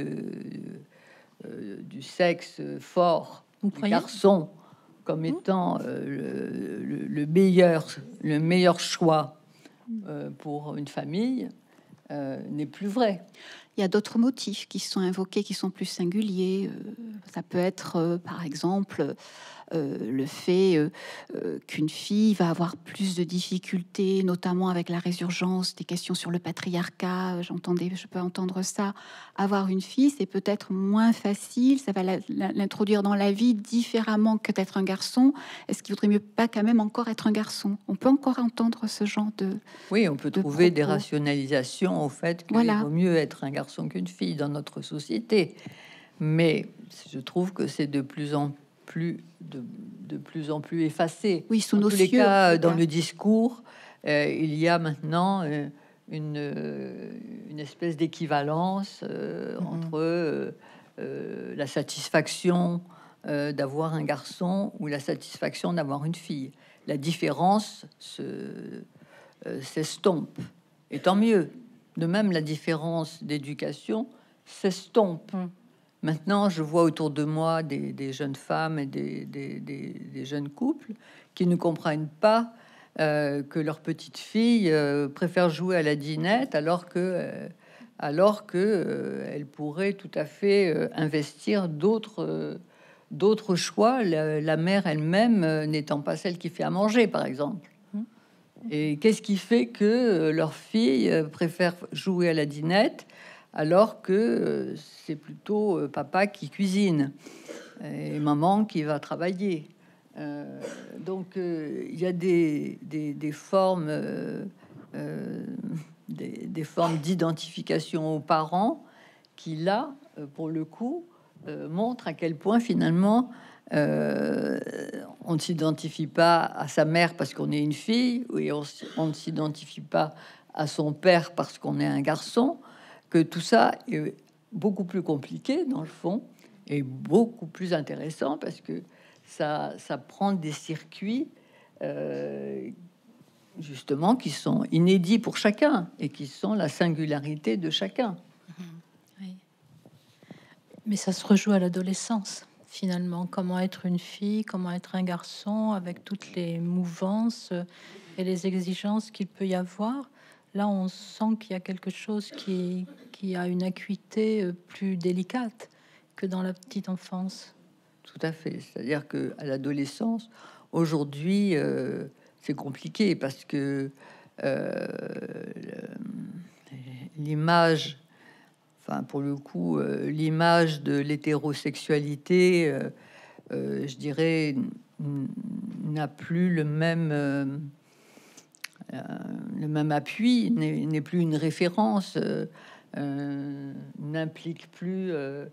du sexe fort du garçon comme étant le meilleur choix pour une famille n'est plus vrai. Il y a d'autres motifs qui sont invoqués, qui sont plus singuliers. Ça peut être, par exemple, le fait qu'une fille va avoir plus de difficultés, notamment avec la résurgence des questions sur le patriarcat. Je peux entendre ça. Avoir une fille, c'est peut-être moins facile. Ça va l'introduire dans la vie différemment que d'être un garçon. Est-ce qu'il vaudrait mieux pas quand même encore être un garçon? On peut encore entendre ce genre de... Oui, on peut trouver des rationalisations au fait qu'il vaut mieux être un garçon qu'une fille dans notre société. Mais je trouve que c'est de plus en plus effacé. Oui, sous dans nos tous les cieux, cas, dans le discours, il y a maintenant une espèce d'équivalence entre la satisfaction d'avoir un garçon ou la satisfaction d'avoir une fille. La différence s'estompe, et tant mieux. De même, la différence d'éducation s'estompe. Maintenant, je vois autour de moi des jeunes femmes et des jeunes couples qui ne comprennent pas que leur petite fille préfère jouer à la dinette alors que elle pourrait tout à fait investir d'autres choix, la mère elle-même n'étant pas celle qui fait à manger, par exemple. Et qu'est-ce qui fait que leur fille préfère jouer à la dinette alors que c'est plutôt papa qui cuisine et maman qui va travailler? Donc il y a des formes des formes d'identification aux parents qui, là, pour le coup, montrent à quel point finalement on ne s'identifie pas à sa mère parce qu'on est une fille, et on ne s'identifie pas à son père parce qu'on est un garçon, que tout ça est beaucoup plus compliqué dans le fond et beaucoup plus intéressant parce que ça prend des circuits justement qui sont inédits pour chacun et qui sont la singularité de chacun. Oui. Mais ça se rejoue à l'adolescence. Finalement, comment être une fille, comment être un garçon, avec toutes les mouvances et les exigences qu'il peut y avoir. Là, on sent qu'il y a quelque chose qui a une acuité plus délicate que dans la petite enfance. Tout à fait. C'est-à-dire que à l'adolescence, aujourd'hui, c'est compliqué parce que l'image... Enfin, pour le coup, l'image de l'hétérosexualité, je dirais, n'a plus le même appui, n'est plus une référence, n'implique plus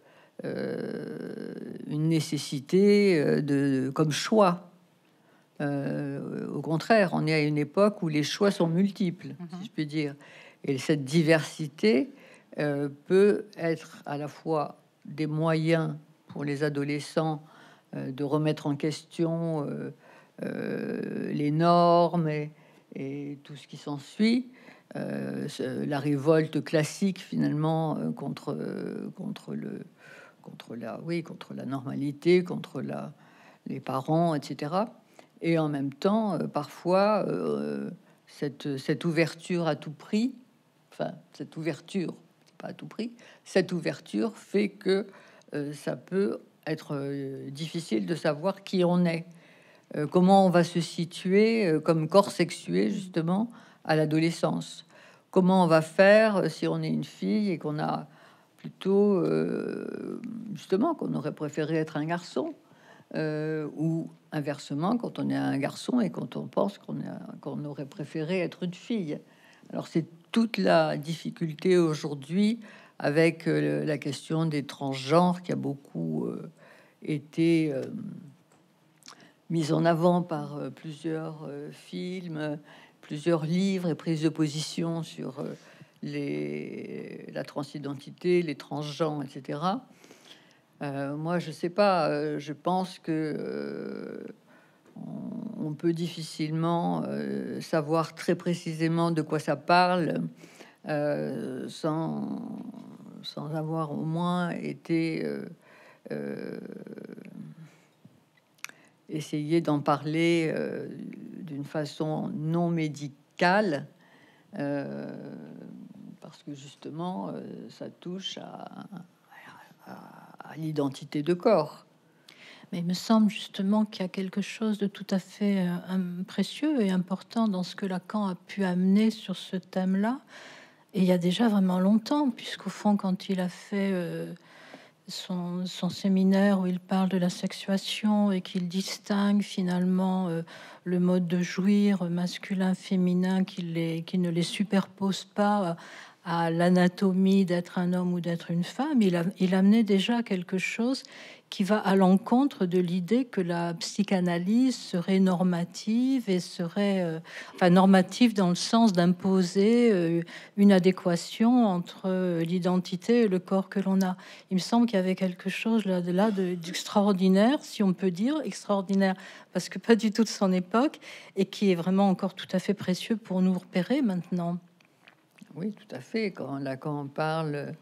une nécessité comme choix. Au contraire, on est à une époque où les choix sont multiples, si je puis dire. Et cette diversité peut être à la fois des moyens pour les adolescents de remettre en question les normes et tout ce qui s'ensuit, la révolte classique finalement contre la normalité, contre les parents, etc. Et en même temps, parfois, cette ouverture à tout prix, enfin, cette ouverture, c'est pas à tout prix, cette ouverture fait que ça peut être difficile de savoir qui on est, comment on va se situer comme corps sexué, justement, à l'adolescence. Comment on va faire si on est une fille et qu'on a plutôt, justement, qu'on aurait préféré être un garçon, ou inversement, quand on est un garçon et quand on pense qu'on aurait préféré être une fille. Alors c'est toute la difficulté aujourd'hui avec la question des transgenres qui a beaucoup été mise en avant par plusieurs films, plusieurs livres et prises de position sur la transidentité, les transgenres, etc. Moi, je sais pas. Je pense que on peut difficilement savoir très précisément de quoi ça parle sans avoir au moins été essayer d'en parler d'une façon non médicale, parce que justement, ça touche à l'identité de corps. Mais il me semble justement qu'il y a quelque chose de tout à fait précieux et important dans ce que Lacan a pu amener sur ce thème-là. Et il y a déjà vraiment longtemps, puisqu'au fond, quand il a fait son séminaire où il parle de la sexuation et qu'il distingue finalement le mode de jouir masculin-féminin, qu'il ne les superpose pas à l'anatomie d'être un homme ou d'être une femme, il amenait déjà quelque chose qui va à l'encontre de l'idée que la psychanalyse serait normative et serait normative dans le sens d'imposer une adéquation entre l'identité et le corps que l'on a. Il me semble qu'il y avait quelque chose là d'extraordinaire, si on peut dire, extraordinaire, parce que pas du tout de son époque, et qui est vraiment encore tout à fait précieux pour nous repérer maintenant. Oui, tout à fait. Quand Lacan parle,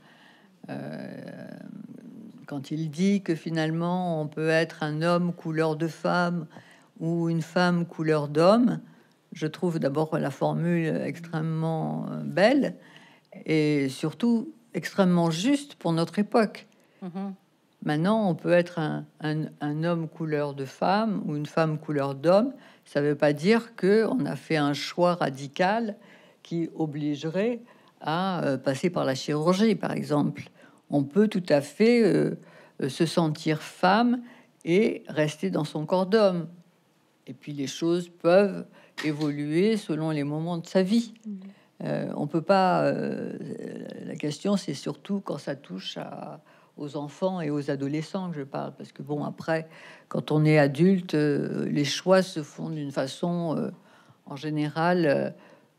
quand il dit que finalement on peut être un homme couleur de femme ou une femme couleur d'homme, je trouve d'abord la formule extrêmement belle et surtout extrêmement juste pour notre époque. Maintenant, on peut être un homme couleur de femme ou une femme couleur d'homme. Ça ne veut pas dire que on a fait un choix radical qui obligerait à passer par la chirurgie, par exemple. On peut tout à fait se sentir femme et rester dans son corps d'homme. Et puis les choses peuvent évoluer selon les moments de sa vie. On peut pas. La question, c'est surtout quand ça touche aux enfants et aux adolescents que je parle, parce que bon, après, quand on est adulte, les choix se font d'une façon, en général,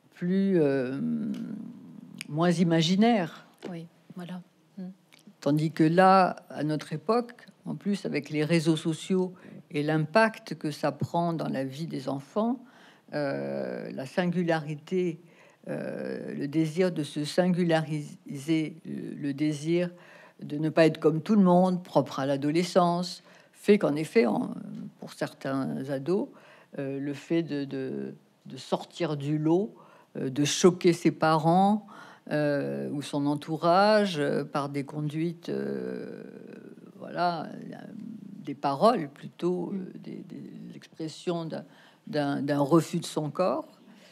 moins imaginaire. Oui, voilà. Tandis que là, à notre époque, en plus avec les réseaux sociaux et l'impact que ça prend dans la vie des enfants, la singularité, le désir de se singulariser, le désir de ne pas être comme tout le monde, propre à l'adolescence, fait qu'en effet, pour certains ados, le fait de sortir du lot, de choquer ses parents ou son entourage par des conduites, voilà, des paroles plutôt, des expressions d'un refus de son corps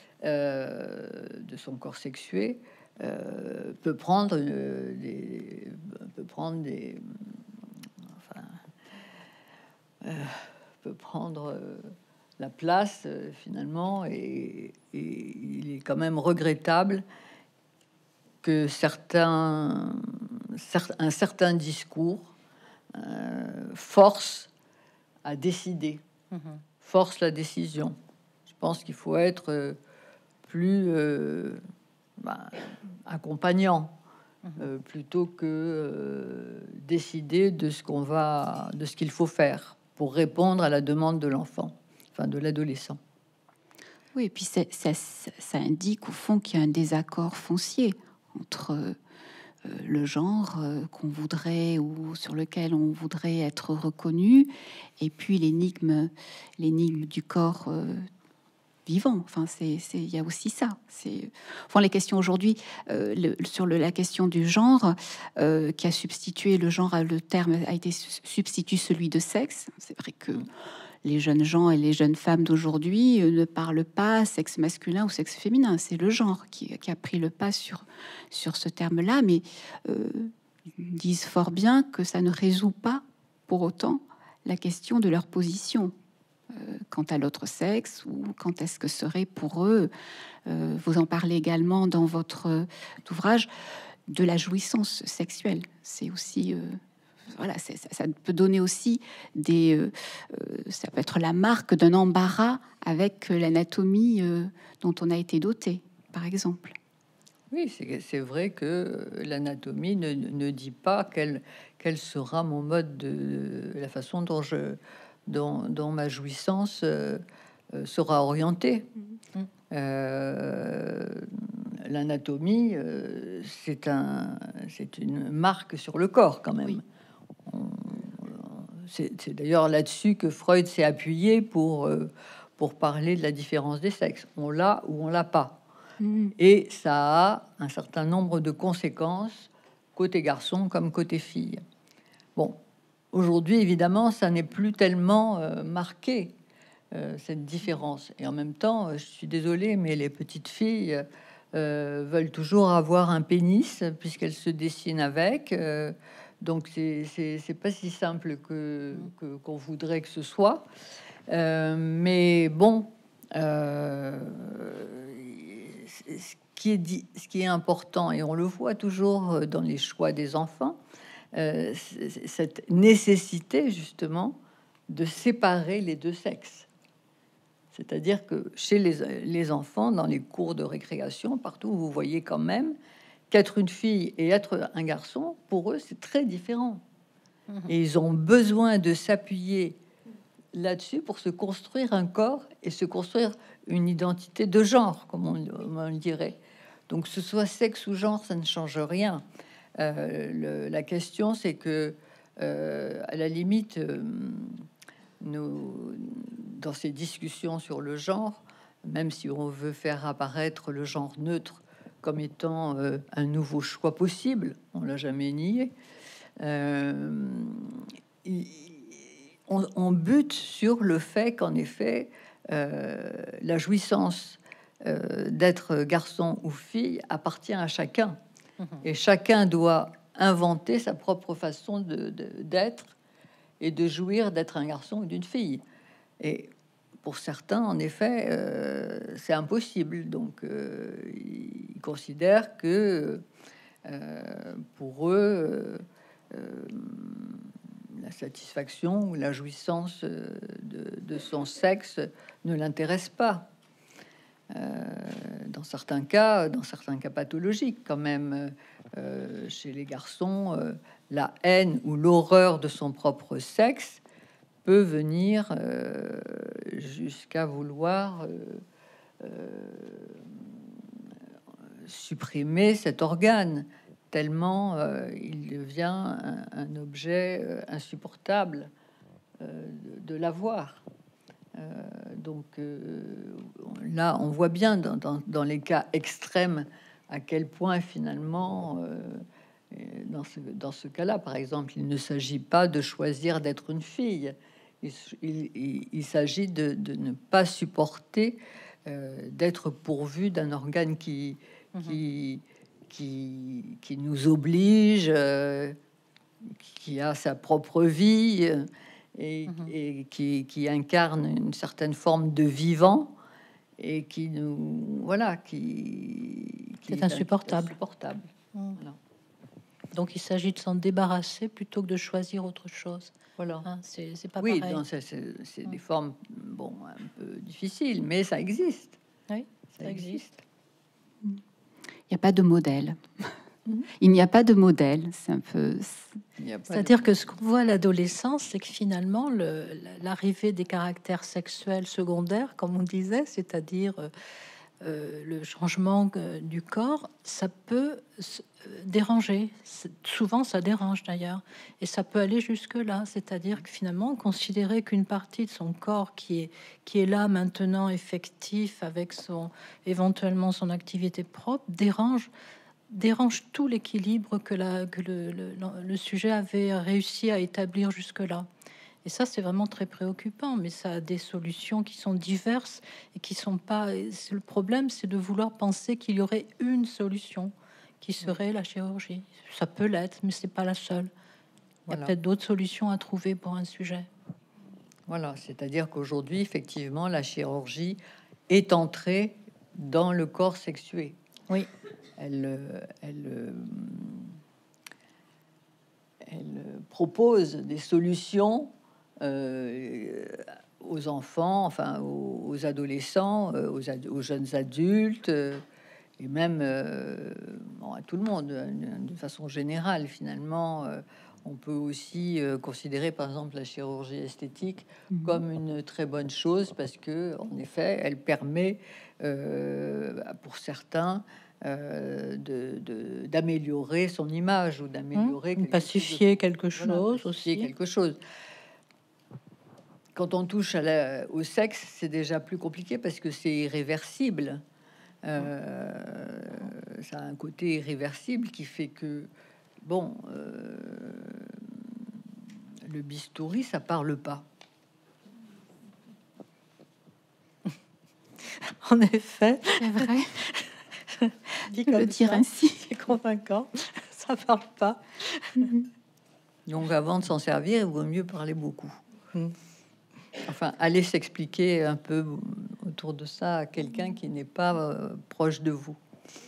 sexué, peut prendre la place finalement, et il est quand même regrettable que un certain discours force à décider, force la décision. Je pense qu'il faut être plus accompagnant, plutôt que décider de ce qu'il faut faire pour répondre à la demande de l'enfant, enfin de l'adolescent. Oui, et puis ça indique au fond qu'il y a un désaccord foncier entre le genre qu'on voudrait ou sur lequel on voudrait être reconnu, et puis l'énigme du corps vivant. Enfin, il y a aussi ça. Enfin, les questions aujourd'hui sur la question du genre qui a substitué le genre, le terme a été substitué celui de sexe. C'est vrai que les jeunes gens et les jeunes femmes d'aujourd'hui ne parlent pas sexe masculin ou sexe féminin. C'est le genre qui a pris le pas sur ce terme-là, mais ils disent fort bien que ça ne résout pas pour autant la question de leur position quant à l'autre sexe ou quand est-ce que serait pour eux. Vous en parlez également dans votre ouvrage de la jouissance sexuelle. C'est aussi voilà, ça peut donner aussi ça peut être la marque d'un embarras avec l'anatomie dont on a été doté, par exemple. Oui, c'est vrai que l'anatomie ne dit pas quel sera mon mode la façon dont ma jouissance sera orientée. L'anatomie, c'est une marque sur le corps quand même. Oui. C'est d'ailleurs là-dessus que Freud s'est appuyé pour parler de la différence des sexes. On l'a ou on l'a pas. Et ça a un certain nombre de conséquences côté garçon comme côté fille. Bon, aujourd'hui, évidemment, ça n'est plus tellement marqué, cette différence. Et en même temps, je suis désolée, mais les petites filles veulent toujours avoir un pénis puisqu'elles se dessinent avec. Donc c'est pas si simple qu'on voudrait que ce soit. Mais bon, ce qui est important, et on le voit toujours dans les choix des enfants, cette nécessité justement de séparer les deux sexes. C'est-à-dire que chez les enfants, dans les cours de récréation, partout, vous voyez quand même qu'être une fille et être un garçon, pour eux, c'est très différent. Et ils ont besoin de s'appuyer là-dessus pour se construire un corps et se construire une identité de genre, comme on le dirait. Donc, ce soit sexe ou genre, ça ne change rien. La question, c'est que, à la limite, dans ces discussions sur le genre, même si on veut faire apparaître le genre neutre comme étant un nouveau choix possible, on l'a jamais nié, on bute sur le fait qu'en effet, la jouissance d'être garçon ou fille appartient à chacun. Et chacun doit inventer sa propre façon d'être et de jouir d'être un garçon ou d'une fille. Et pour certains, en effet, c'est impossible. Donc, ils considèrent que pour eux, la satisfaction ou la jouissance de son sexe ne l'intéresse pas. Dans certains cas pathologiques, quand même, chez les garçons, la haine ou l'horreur de son propre sexe peut venir jusqu'à vouloir supprimer cet organe, tellement il devient un objet insupportable de l'avoir. Donc là, on voit bien dans les cas extrêmes à quel point finalement, dans ce cas-là, par exemple, il ne s'agit pas de choisir d'être une fille. Il s'agit de ne pas supporter d'être pourvu d'un organe qui nous oblige, qui a sa propre vie et qui incarne une certaine forme de vivant et qui nous qui c'est insupportable. insupportable. Voilà. Donc il s'agit de s'en débarrasser plutôt que de choisir autre chose. Voilà. Hein, c'est pas Oui, pareil. c'est des formes un peu difficiles, mais ça existe. Oui, ça existe. Il n'y a pas de modèle. Il n'y a pas de modèle. C'est un peu. C'est-à-dire que ce qu'on voit à l'adolescence, c'est que finalement, l'arrivée des caractères sexuels secondaires, comme on disait, c'est-à-dire le changement du corps, ça peut déranger. Souvent, ça dérange d'ailleurs. Et ça peut aller jusque-là. C'est-à-dire que finalement, considérer qu'une partie de son corps qui est là maintenant, effectif, avec éventuellement son activité propre, dérange tout l'équilibre que le sujet avait réussi à établir jusque-là. Et ça, c'est vraiment très préoccupant, mais ça a des solutions qui sont diverses et qui sont pas... Le problème, c'est de vouloir penser qu'il y aurait une solution qui serait la chirurgie. Ça peut l'être, mais c'est pas la seule. Il y a peut-être d'autres solutions à trouver pour un sujet. Voilà, c'est-à-dire qu'aujourd'hui, effectivement, la chirurgie est entrée dans le corps sexué. Oui. Elle propose des solutions aux enfants, enfin aux adolescents, aux jeunes adultes, et même à tout le monde, d'une façon générale. Finalement, on peut aussi considérer, par exemple, la chirurgie esthétique comme une très bonne chose parce que, en effet, elle permet, pour certains, d'améliorer son image ou d'améliorer pacifier quelque chose aussi. Quelque chose. Quand on touche au sexe, c'est déjà plus compliqué parce que c'est irréversible. Ça a un côté irréversible qui fait que, bon, le bistouri, ça parle pas. En effet, C'est vrai. Dit le dire ainsi, c'est convaincant. Ça parle pas. Donc, avant de s'en servir, il vaut mieux parler beaucoup. Enfin, aller s'expliquer un peu autour de ça à quelqu'un qui n'est pas proche de vous.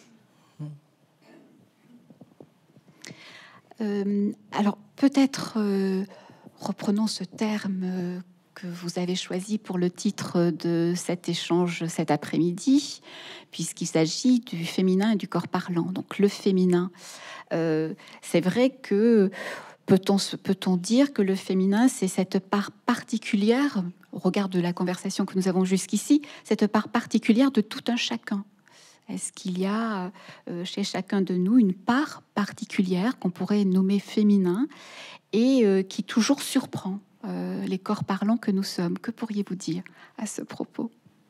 Alors, peut-être reprenons ce terme que vous avez choisi pour le titre de cet échange cet après-midi, puisqu'il s'agit du féminin et du corps parlant. Donc, le féminin, c'est vrai que peut-on dire que le féminin, c'est cette part particulière, au regard de la conversation que nous avons jusqu'ici, cette part particulière de tout un chacun? Est-ce qu'il y a chez chacun de nous une part particulière qu'on pourrait nommer féminin et qui toujours surprend les corps parlants que nous sommes? Que pourriez-vous dire à ce propos?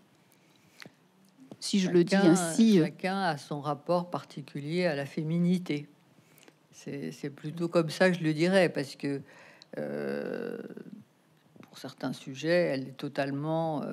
Si je le dis ainsi... Chacun a son rapport particulier à la féminité. C'est plutôt comme ça que je le dirais, parce que pour certains sujets, elle est totalement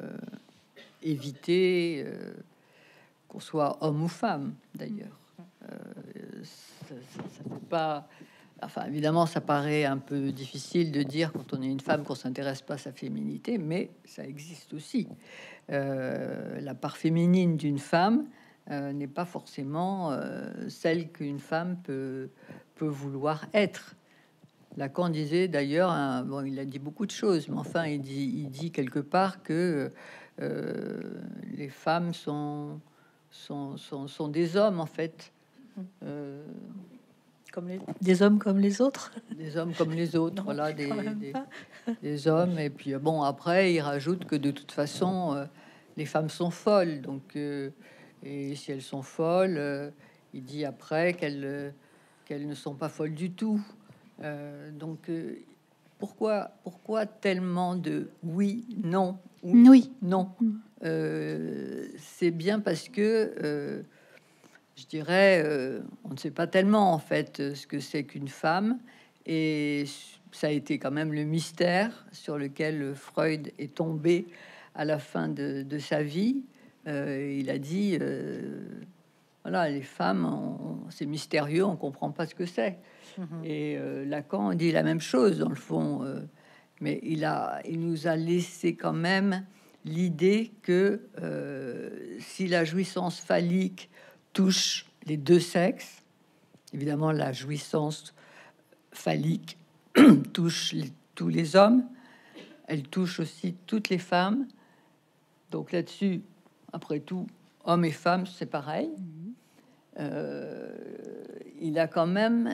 évitée, qu'on soit homme ou femme, d'ailleurs. Ça fait pas... Enfin, évidemment, ça paraît un peu difficile de dire quand on est une femme qu'on s'intéresse pas à sa féminité, mais ça existe aussi. La part féminine d'une femme n'est pas forcément celle qu'une femme peut vouloir être. Lacan disait d'ailleurs, bon, il a dit beaucoup de choses, mais enfin, il dit quelque part que les femmes sont des hommes, en fait. Des hommes comme les autres. Des hommes comme les autres, Non, voilà, des hommes. Et puis, bon, après, il rajoute que de toute façon, les femmes sont folles. Donc, et si elles sont folles, il dit après qu'elles ne sont pas folles du tout. Donc, pourquoi tellement de oui, non, Oui. non? C'est bien parce que je dirais, on ne sait pas tellement en fait ce que c'est qu'une femme, et ça a été quand même le mystère sur lequel Freud est tombé à la fin de sa vie. Il a dit, voilà, les femmes, c'est mystérieux, on comprend pas ce que c'est. Et Lacan dit la même chose dans le fond, mais il nous a laissé quand même l'idée que si la jouissance phallique touche les deux sexes, évidemment la jouissance phallique touche tous les hommes, elle touche aussi toutes les femmes. Donc là-dessus, après tout, hommes et femmes, c'est pareil. il a quand même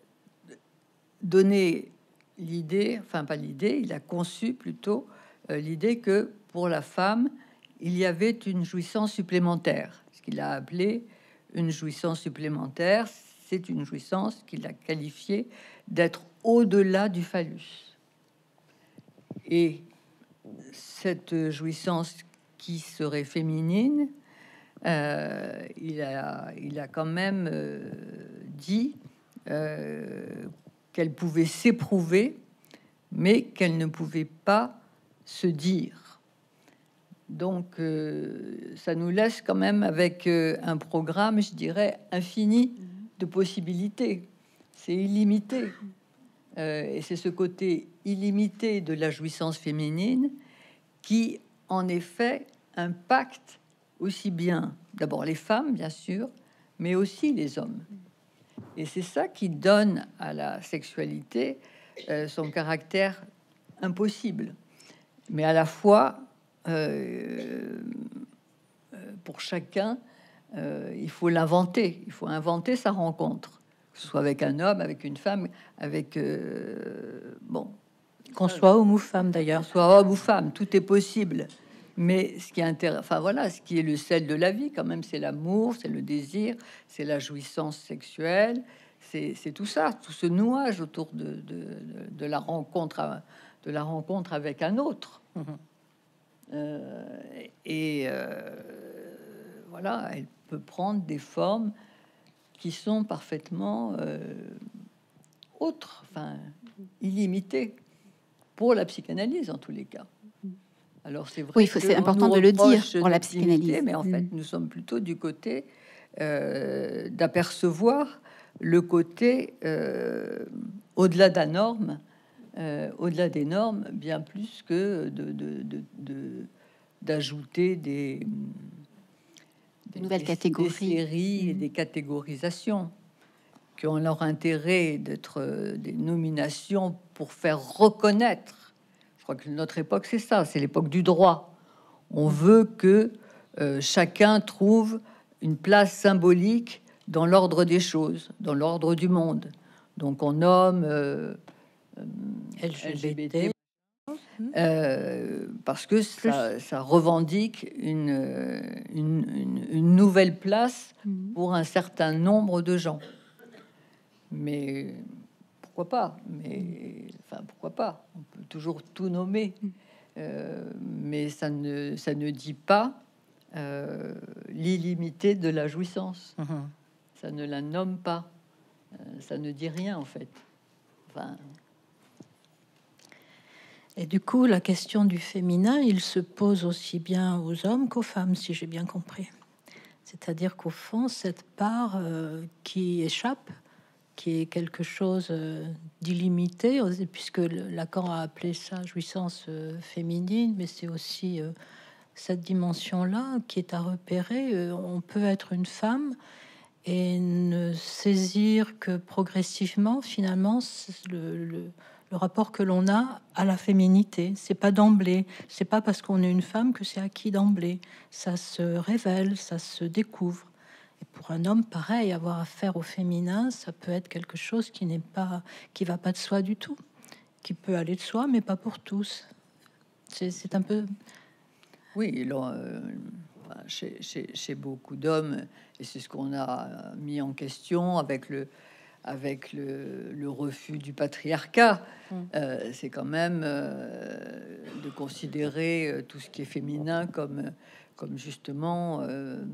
donné l'idée, enfin pas l'idée, il a conçu plutôt l'idée que pour la femme, il y avait une jouissance supplémentaire, ce qu'il a appelé une jouissance supplémentaire. C'est une jouissance qu'il a qualifiée d'être au-delà du phallus. Et cette jouissance qui serait féminine, il a quand même dit qu'elle pouvait s'éprouver, mais qu'elle ne pouvait pas se dire. Donc, ça nous laisse quand même avec un programme, je dirais, infini de possibilités. C'est illimité. Et c'est ce côté illimité de la jouissance féminine qui, en effet, impacte aussi bien, d'abord les femmes, bien sûr, mais aussi les hommes. Et c'est ça qui donne à la sexualité son caractère impossible. Mais à la fois, pour chacun, il faut l'inventer. Il faut inventer sa rencontre, que ce soit avec un homme, avec une femme, avec bon, Qu'on soit homme ou femme d'ailleurs. soit homme ou femme, tout est possible. Mais ce qui est enfin voilà, ce qui est le sel de la vie, quand même, c'est l'amour, c'est le désir, c'est la jouissance sexuelle, c'est tout ça, tout ce nouage autour de la rencontre, de la rencontre avec un autre. Voilà, elle peut prendre des formes qui sont parfaitement autres, enfin illimitées pour la psychanalyse en tous les cas. Alors c'est vrai, oui, c'est important de le dire pour la psychanalyse, mais en fait nous sommes plutôt du côté d'apercevoir le côté au-delà de la norme, au-delà des normes, bien plus que d'ajouter des nouvelles catégories, des séries et des catégorisations qui ont leur intérêt d'être des nominations pour faire reconnaître. Je crois que notre époque, c'est ça, c'est l'époque du droit. On veut que chacun trouve une place symbolique dans l'ordre des choses, dans l'ordre du monde. Donc on nomme LGBT parce que ça revendique une nouvelle place pour un certain nombre de gens. Mais pourquoi pas? Mais enfin, pourquoi pas? On peut toujours tout nommer, mais ça ne dit pas l'illimité de la jouissance. Ça ne la nomme pas. Ça ne dit rien en fait. Enfin. Et du coup, la question du féminin, il se pose aussi bien aux hommes qu'aux femmes, si j'ai bien compris. C'est-à-dire qu'au fond, cette part qui échappe, qui est quelque chose d'illimité, puisque Lacan a appelé ça jouissance féminine, mais c'est aussi cette dimension-là qui est à repérer. On peut être une femme et ne saisir que progressivement, finalement, le rapport que l'on a à la féminité. C'est pas d'emblée, c'est pas parce qu'on est une femme que c'est acquis d'emblée. Ça se révèle, ça se découvre. Et pour un homme, pareil, avoir affaire au féminin, ça peut être quelque chose qui va pas de soi du tout, qui peut aller de soi, mais pas pour tous. C'est un peu... Oui, chez beaucoup d'hommes, et c'est ce qu'on a mis en question avec le refus du patriarcat, c'est quand même de considérer tout ce qui est féminin comme justement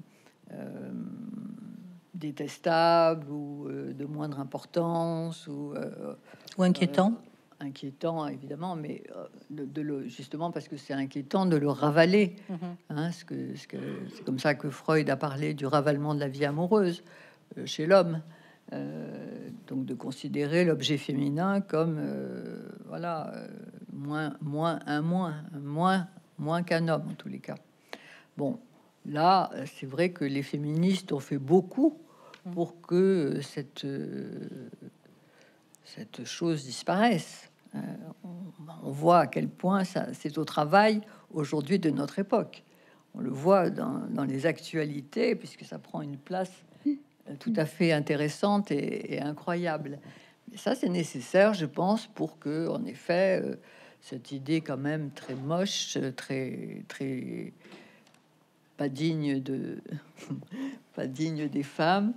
détestable ou de moindre importance ou inquiétant. Inquiétant évidemment, mais justement parce que c'est inquiétant de le ravaler. C'est comme ça que Freud a parlé du ravalement de la vie amoureuse chez l'homme. Donc de considérer l'objet féminin comme moins qu'un homme en tous les cas. Bon, là c'est vrai que les féministes ont fait beaucoup pour que cette chose disparaisse. On voit à quel point c'est au travail aujourd'hui de notre époque. On le voit dans les actualités, puisque ça prend une place tout à fait intéressante et incroyable. Et ça, c'est nécessaire, je pense, pour que, en effet, cette idée quand même très moche, très pas digne de pas digne des femmes,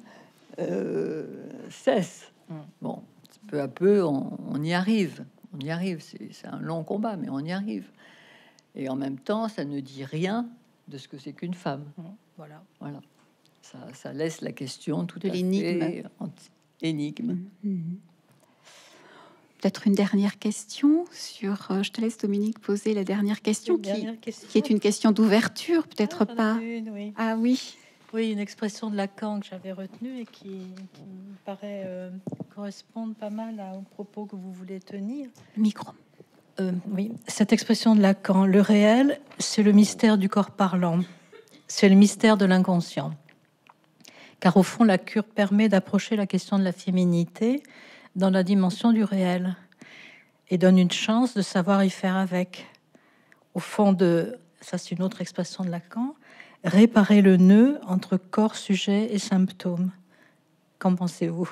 cesse. Bon, peu à peu, on y arrive. On y arrive. C'est un long combat, mais on y arrive. Et en même temps, ça ne dit rien de ce que c'est qu'une femme. Voilà. Voilà. Ça laisse la question tout de à l'énigme. fait énigme. Peut-être une dernière question sur. Je te laisse, Dominique, poser la dernière question, qui est une question d'ouverture, peut-être pas. Oui. Ah oui. Oui, une expression de Lacan que j'avais retenue et qui me paraît correspondre pas mal aux propos que vous voulez tenir. Micro. Oui, cette expression de Lacan, le réel, c'est le mystère du corps parlant, c'est le mystère de l'inconscient. Car au fond, la cure permet d'approcher la question de la féminité dans la dimension du réel et donne une chance de savoir y faire avec. Au fond ça c'est une autre expression de Lacan, réparer le nœud entre corps, sujet et symptômes. Qu'en pensez-vous?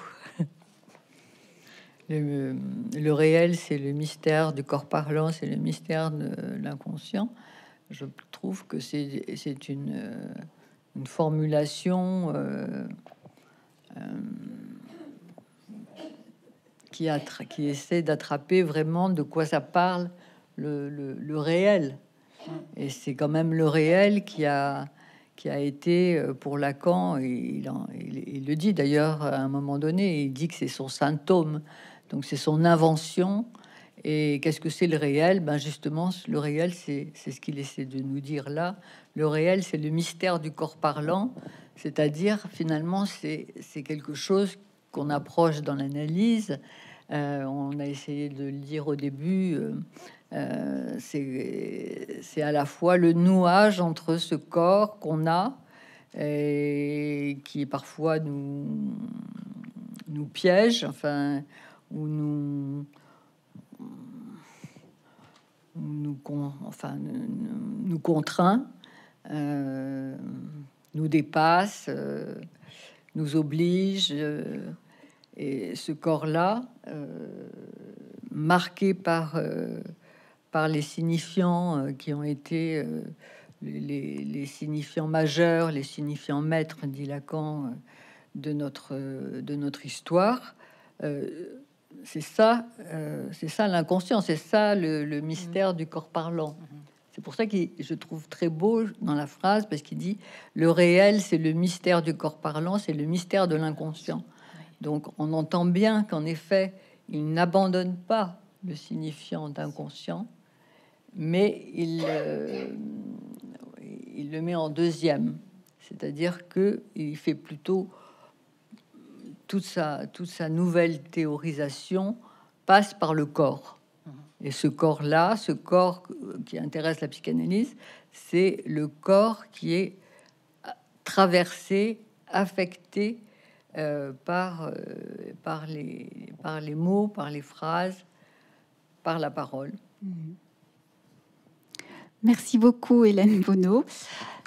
Le réel, c'est le mystère du corps parlant, c'est le mystère de l'inconscient. Je trouve que c'est une formulation qui essaie d'attraper vraiment de quoi ça parle, le réel. Et c'est quand même le réel qui a été pour Lacan, et il le dit d'ailleurs à un moment donné, il dit que c'est son symptôme, donc c'est son invention. Et qu'est-ce que c'est le réel? Ben justement, le réel, c'est ce qu'il essaie de nous dire là. Le réel, c'est le mystère du corps parlant, c'est-à-dire finalement, c'est quelque chose qu'on approche dans l'analyse. On a essayé de le dire au début. C'est à la fois le nouage entre ce corps qu'on a et qui parfois nous piège, enfin, ou nous contraint, nous dépasse, nous oblige. Et ce corps-là, marqué par les signifiants qui ont été les signifiants majeurs, les signifiants maîtres, dit Lacan, de notre histoire. C'est ça l'inconscient, c'est ça le mystère du corps parlant. C'est pour ça que je trouve très beau dans la phrase, parce qu'il dit le réel, c'est le mystère du corps parlant, c'est le mystère de l'inconscient. Donc on entend bien qu'en effet, il n'abandonne pas le signifiant d'inconscient, mais il le met en deuxième, c'est-à-dire que il fait plutôt toute sa nouvelle théorisation passe par le corps. Et ce corps-là, ce corps qui intéresse la psychanalyse, c'est le corps qui est traversé, affecté par les mots, par les phrases, par la parole. Merci beaucoup, Hélène Bono.